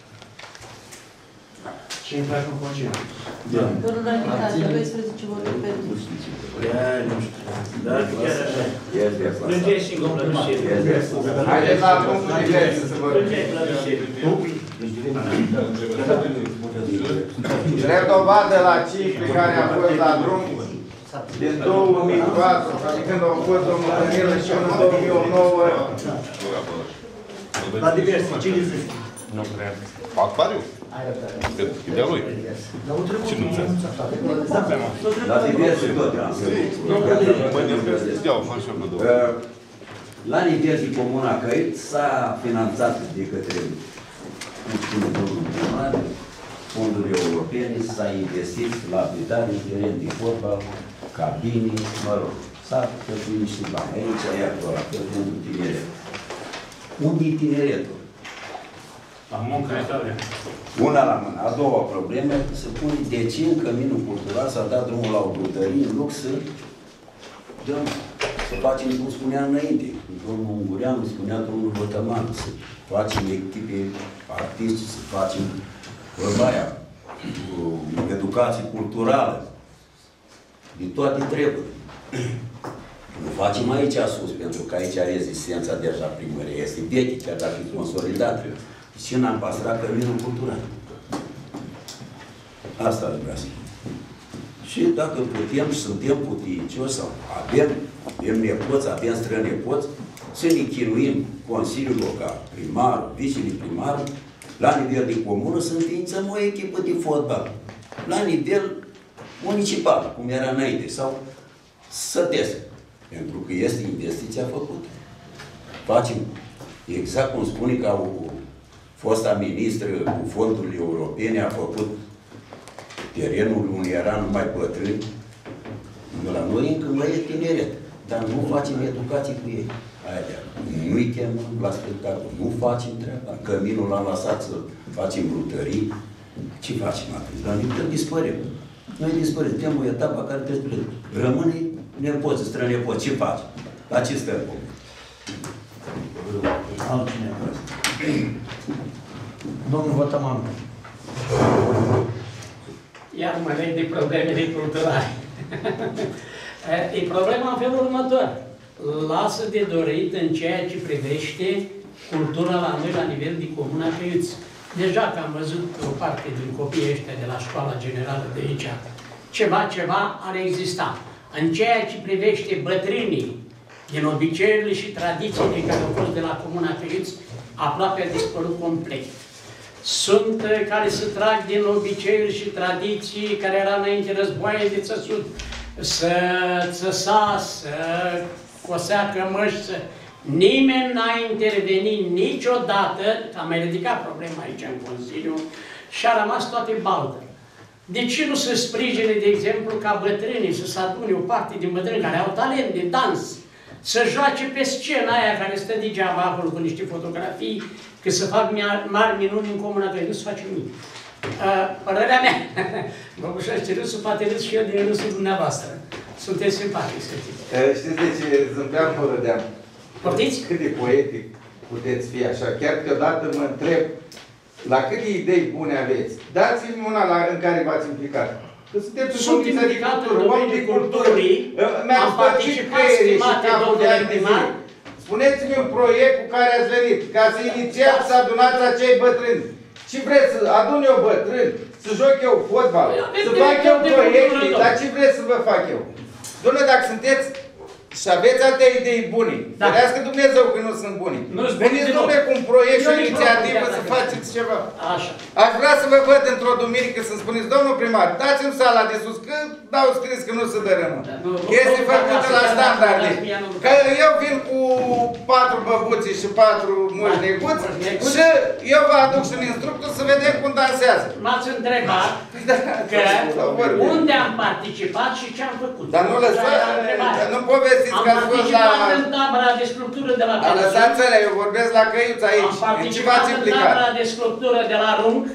Speaker 7: Cine-i pentru concediu?
Speaker 1: În unanimitate, doisprezece voturi pentru.
Speaker 6: Nu știu. Dar chiar așa. Plângeți singur la dușere.
Speaker 2: Haideți la punctul diverse să vă rog.
Speaker 6: Plângeți la dușere.
Speaker 2: Drept dovadă la cifre care a fost la drum din două mii patru, adică când au fost domnul Danilă și în două mii nouă.
Speaker 7: La diverse, cine zice?
Speaker 14: Nu cred. Fac pariu. E de-a lui. Ce nu înțeleg?
Speaker 8: La diverse tot am să... La nivel de Comuna Căiți s-a finanțat de către fonduri europene, s-a investit la abitare, teren de fotbal, cabine, mă rog, s-a făcut niște bani. Aici e acolo, pentru tineret. Unde e tineretul?
Speaker 11: La muncă tare.
Speaker 8: Una la mână. A doua problemă, se pune de ce în Căminul Cultural s-a dat drumul la o brutărie, în loc să dăm, să facem, cum spuneam înainte, domnul Ungureanu spunea domnul Vătăman, să facem echipe artistice, să facem vorba aia, educație culturală, de toate trebuie. Nu facem aici sus, pentru că aici rezistența deja primărie este veche, chiar dacă e consolidată. Și n-am păstrat Căminul Cultural. Asta ar vrea să spun. Și dacă putem și suntem puticioși sau avem, avem nepoți, avem strănepoți, să ne chinuim Consiliul Local, primarul, viceprimarul, la nivel de comună să înființăm o echipă de fotbal. La nivel municipal, cum era înainte, sau sătesc. Pentru că este investiția făcută. Facem exact cum spune că au fosta ministră cu fondurile europene a făcut terenul unde era numai bătrâni. La noi încă mai e tineret, dar nu facem educație cu ei. Aia nu-i chemăm la spectacol, nu facem treaba. Căminul l-am lăsat să facem brutării. Ce facem atunci? Dar ne dispărem. Noi dispărem. Suntem o etapă care trebuie să rămâne nepoți, strănepoți. Ce faci? La ce stăm?
Speaker 7: Altcineva. Domnul Vătăman.
Speaker 5: iar mă leg de problemele culturale. E problema în felul următor. Lasă de dorit în ceea ce privește cultura la noi, la nivel de Comuna Căiuți. Deja că am văzut o parte din copiii ăștia de la școala generală de aici, ceva, ceva ar exista. În ceea ce privește bătrânii, din obiceiurile și tradițiile care au fost de la Comuna Căiuți, aproape a dispărut complet. Sunt care se trag din obiceiuri și tradiții care erau înainte războaie de țăsut, să țăsa, să cosea cămăși, să... Nimeni n-a intervenit niciodată, am mai ridicat problema aici în Consiliu, și a rămas toate baltă. De ce nu se sprijine, de exemplu, ca bătrânii să se adune o parte din bătrâni care au talent de dans, să joace pe scena aia care stă degeaba acolo cu niște fotografii, că să fac mari minuni în Comuna Căiuți, nu se face nimic. Uh, părerea mea, vă bușați râsul, poate râs și eu din râsul dumneavoastră. Sunteți simpatici, să știți.
Speaker 2: Știți de ce zâmbeam, mă râdeam?
Speaker 5: Poftiți?
Speaker 2: Cât de poetic puteți fi așa. Chiar câteodată mă întreb la câte idei bune aveți. Dați-mi una la, în care v-ați implicat. Că sunteți
Speaker 5: Sunt implicat în domeniul culturii, am participat, stimate domnule primar.
Speaker 2: Spuneți-mi un proiect cu care ați venit, ca să inițiați să adunați acei bătrâni. Și vreți să adun eu bătrâni, să joc eu fotbal, să fac eu proiecte, dar ce vreți să vă fac eu? Doamne, dacă sunteți și aveți alte idei bune, da. Ferească Dumnezeu că nu sunt bune. Veniți, domnule, cu un proiect și o inițiativă să faceți ceva.
Speaker 5: Așa.
Speaker 2: Aș vrea să vă văd într-o duminică să spuneți, domnul primar, dați-mi sala de sus, că dau scris că nu se dărâmă. Da, este făcută la standarde. Că eu vin cu patru băbuți și patru mulți neguți și eu vă aduc și un instructor să vedem cum dansează.
Speaker 5: M-ați întrebat că unde am participat și ce am făcut.
Speaker 2: Dar nu lăsați, nu povestiți.
Speaker 5: Am participat în tabăra de sculptură de la Căiuți.
Speaker 2: Lăsați-le, eu vorbesc la Căiuți aici.
Speaker 5: Am participat în tabăra de sculptură de la Runc.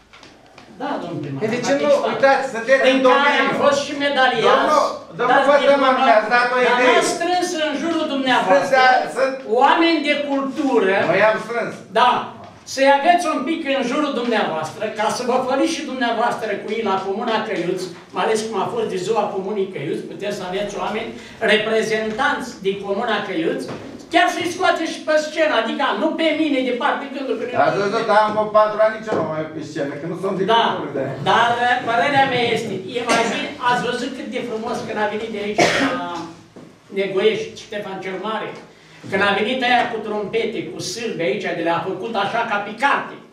Speaker 5: Da, domnul primar.
Speaker 2: De ce nu? Uitați, sunteți în domeniu.
Speaker 5: Prin care am fost și medaliați.
Speaker 2: Domnul Vătăman mi-ați dat o idee.
Speaker 5: Dar n-a strâns în jurul dumneavoastră oameni de cultură.
Speaker 2: Noi am strâns.
Speaker 5: Da. Să-i aveți un pic în jurul dumneavoastră, ca să vă făriți și dumneavoastră cu ei la Comuna Căiuți, mai ales cum a fost de ziua Comunii Căiuți, puteți să aveți oameni reprezentanți din Comuna Căiuți, chiar să-i scoateți și pe scenă, adică nu pe mine, departe gândul.
Speaker 2: Ați văzut, am vreo patru ani, nici eu nu mai pe scenă, că nu sunt de
Speaker 5: Da,
Speaker 2: cultură de
Speaker 5: dar părerea mea este, e mai bine, ați văzut cât de frumos când a venit de aici la Negoiești, Ștefan cel Mare, când a venit aia cu trompete, cu sârbe aici, de le-a făcut așa ca pe carte.